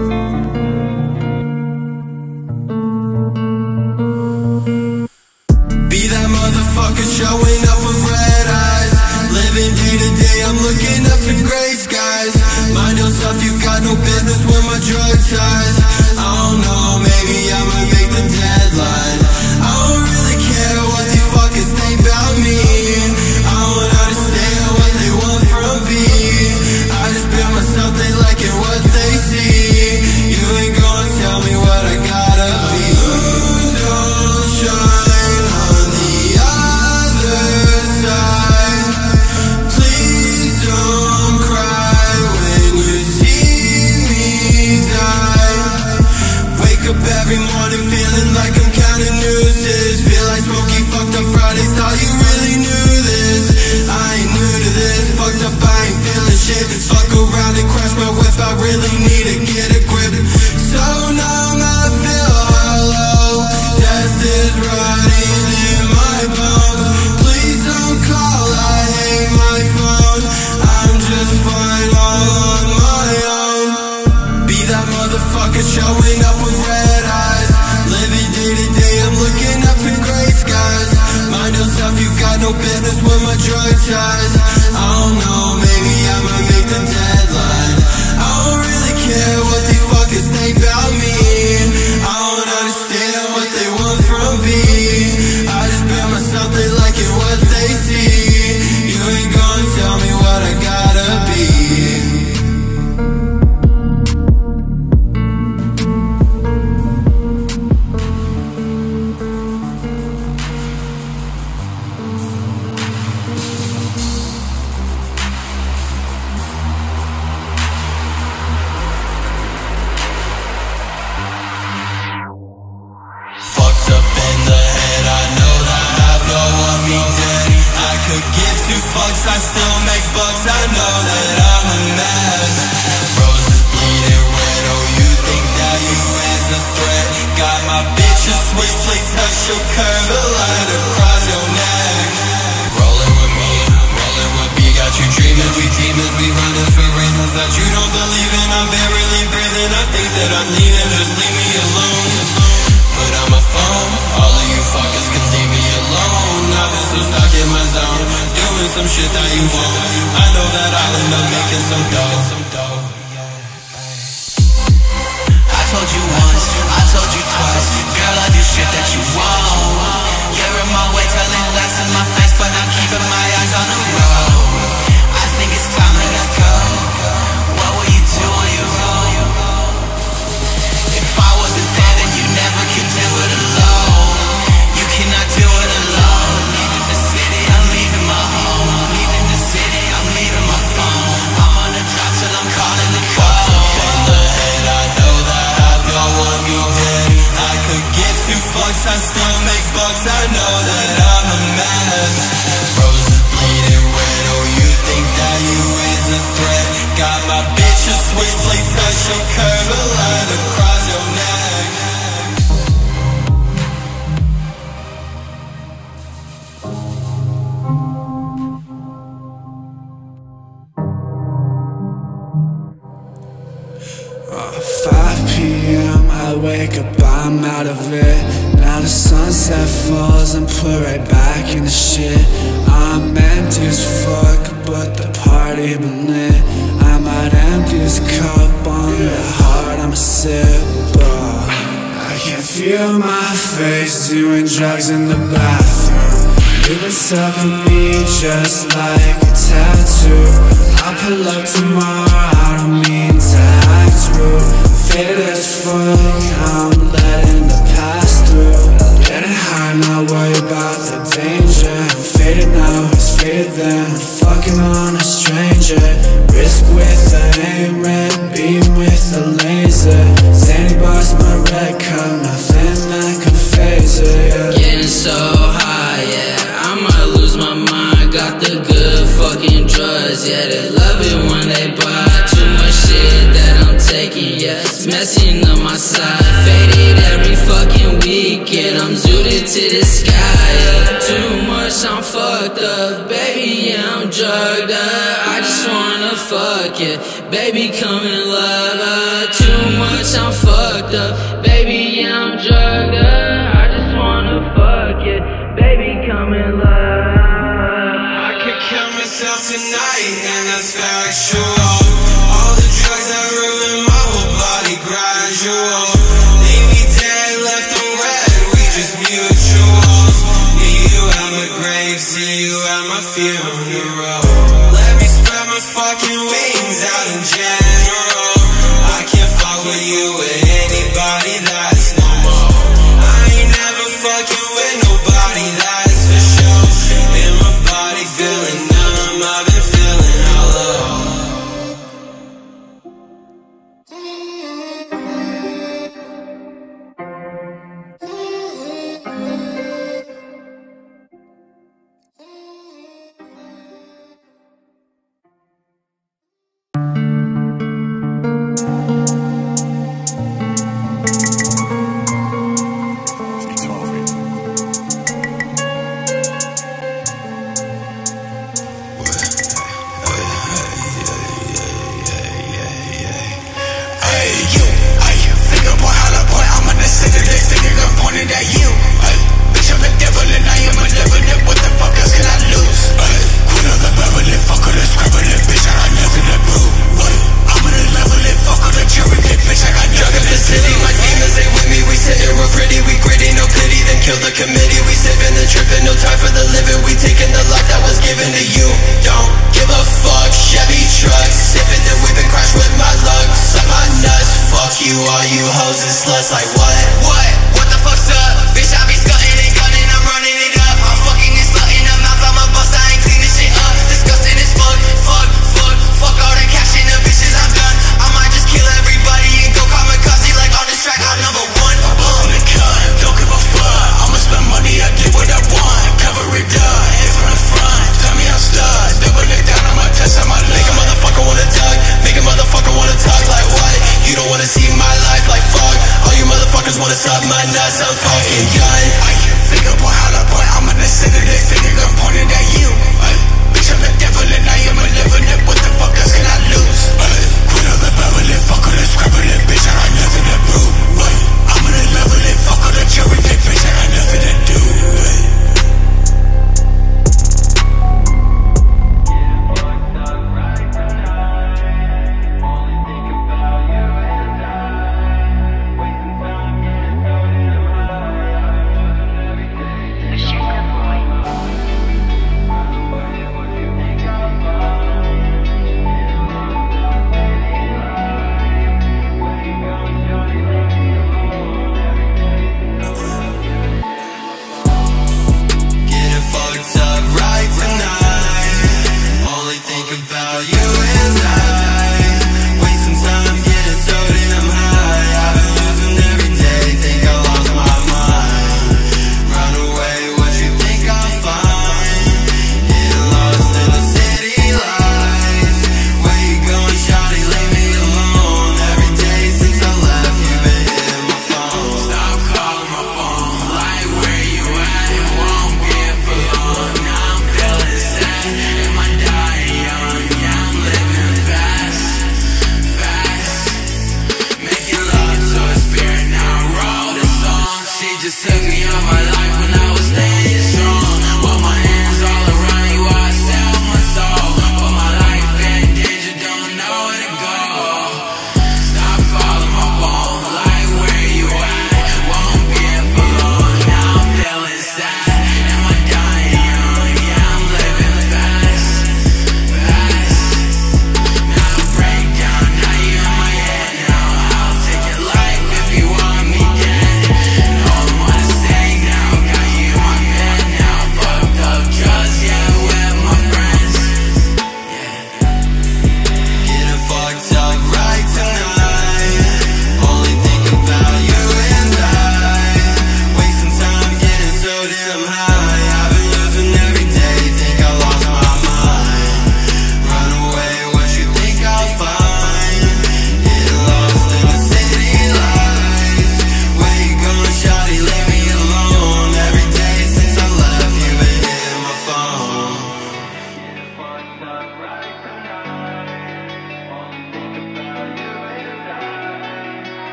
Be that motherfucker showing up with red eyes. Living day to day, I'm looking up to gray skies. Mind yourself, you got no business with my drug ties. I don't know, maybe I might make the deadline. I don't really care what these fuckers think about me. I don't understand what they want from me. I just build myself, they like it what they see. You ain't gonna tell me what I gotta be. Don't shine on the other side. Please don't cry when you see me die. Wake up every morning feeling like I'm counting nooses. Feel like Smokey fucked up Fridays, thought you really knew this. I ain't new to this, fucked up, I ain't feeling shit. Fuck around and crash my whip, I really need to get a grip. So numb, I feel hollow. Death is rotting in my bones. Please don't call, I hate my phone. I'm just fine all on my own. Be that motherfucker showing up with red eyes. Living day to day, I'm looking up to gray skies. Mind yourself, you got no business with my drug ties. I don't know, maybe I might make the deadline. I don't really care what these fuckers think about me. I don't understand what they want from me. I just build myself, they like it what they see. You ain't gonna tell me what I gotta be. Fucked up in the head, I know that half y'all want me dead. I could give two fucks, I still make bucks, I know that I'm a mess. Roses bleeding red, oh you think that you is a threat. Got my bitch a switchblade, touch your curve, a line across your neck. Rolling with me, rolling with me, got you dreaming, we demons, we running for reasons that you don't believe in. I'm barely breathing, I think that I'm leaving, just leave me alone. Put on my phone, all of you fuckers can leave me alone. I've been so stuck in my zone, doing some shit that you won't. I know that I'll end up making some dough. I told you once, I told you twice, girl, I do shit that you won't. You're in my way, telling lies to my face, but I'm keeping my eyes on the road. I think it's time to let go. What will you do on your own? If I wasn't there, then you never could do it alone. You cannot do it alone. Leaving the city, I'm leaving my home. Leaving the city, I'm leaving my phone. I'm on a drop till I'm calling the code. In the head, I know that half y'all want me dead. I could give two fucks, I still make bucks, I know that I'm a mess. Roses bleeding red, oh you think that you is a threat. Got my bitch a switchblade, touch your curve, a line across your neck. five p m I wake up, I'm out of it. Now the sunset falls and put right back in the shit. I'm empty as fuck, but the party been lit. I might empty this cup on the heart I'ma sip, but I can feel my face doing drugs in the bathroom. You've been stuck with me just like a tattoo. I'll pull up tomorrow, I Risk with the aim, beam with the laser. Zanny boss my red cup, nothing that can phase it, yeah. Getting so high, yeah, I might lose my mind. Got the good fucking drugs, yeah, they love it when they buy. Too much shit that I'm taking, yeah, it's messing up my side. Faded every fucking weekend, I'm zooted to the sky, yeah. Too much, I'm fucked up, baby, yeah, I'm drugged up. I just wanna fuck, yeah, baby, come and love her. Too much, I'm fucked up, baby, yeah, I'm drugged up. I just wanna fuck, yeah, baby, come and love her. I could kill myself tonight, and that's factual. All the drugs that ruin my whole body gradual. Leave me dead, left them red, we just mutuals. Meet you at my grave, see you at my funeral. Let me spread my fucking wings out in general. I can't fuck with you with anybody that's no more. I ain't never fucking with nobody, that's for sure. In my body feeling numb, I've been feeling hollow.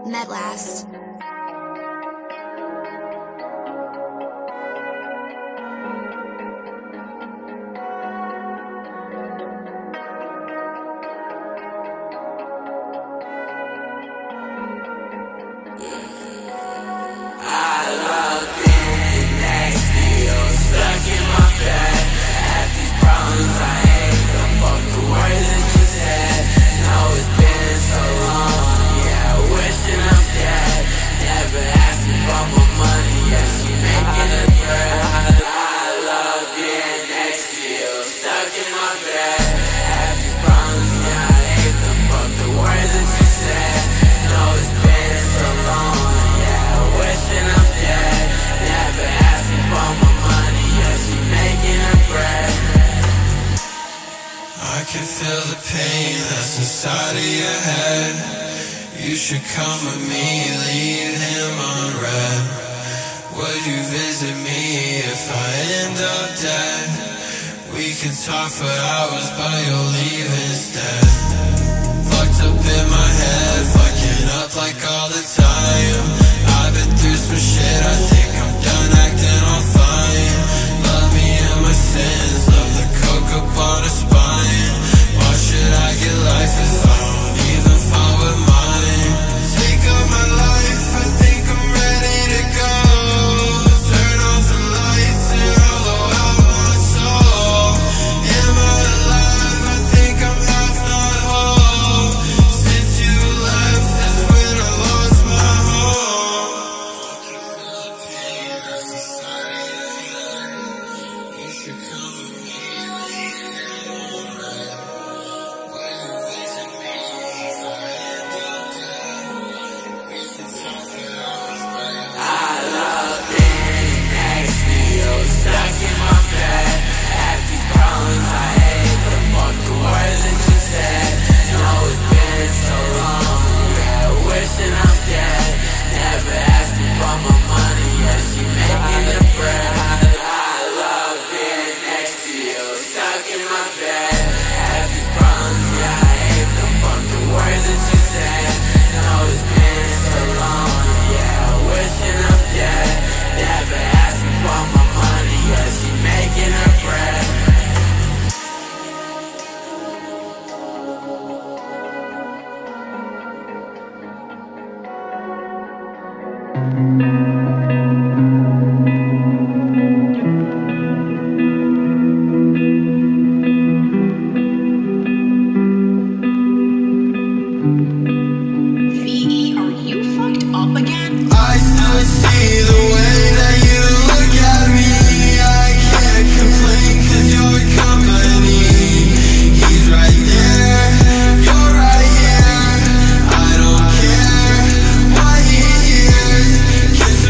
Met last. I can feel the pain that's inside of your head. You should come with me, leave him on red. Would you visit me if I end up dead? We can talk for hours, but you'll leave instead. Fucked up in my head, fucking up like all the time. I've been through some shit, I think I'm done acting all fine. Love me and my sins, love the coke up on a spine. Why should I get life if I don't even fall with mine? Take up my life, I think I'm ready to go. Turn off the lights and hollow out my soul. Am I alive? I think I'm half not whole. Since you left, that's when I lost my home. I can feel the pain that's inside of your head. You should come with me, leave him on red. Will you visit me if I end up dead? We can talk for hours, but I love being next to you, stuck in my bed. Have these problems, I hate the fuck the words that you said. Know it's been so long, yeah, wishing I'm dead. Never asked me for my money, yeah, she making the bread. I love being next to you, stuck in my bed. Have these problems, yeah, I hate the fuck the words that you said. Know it's been so long, yeah, wishing I'm dead. Never asked me for my money, yeah, she making her bread. V E, are you fucked up again? I still see the way that you look at me. I can't complain cause you're company. He's right there, you're right here. I don't care what he hears, cause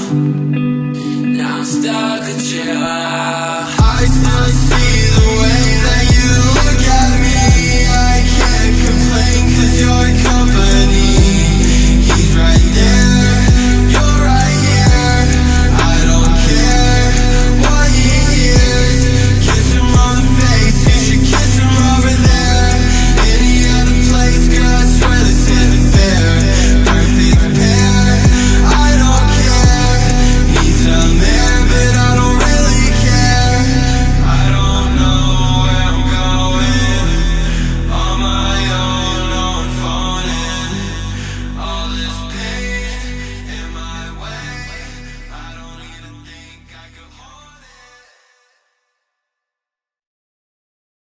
love.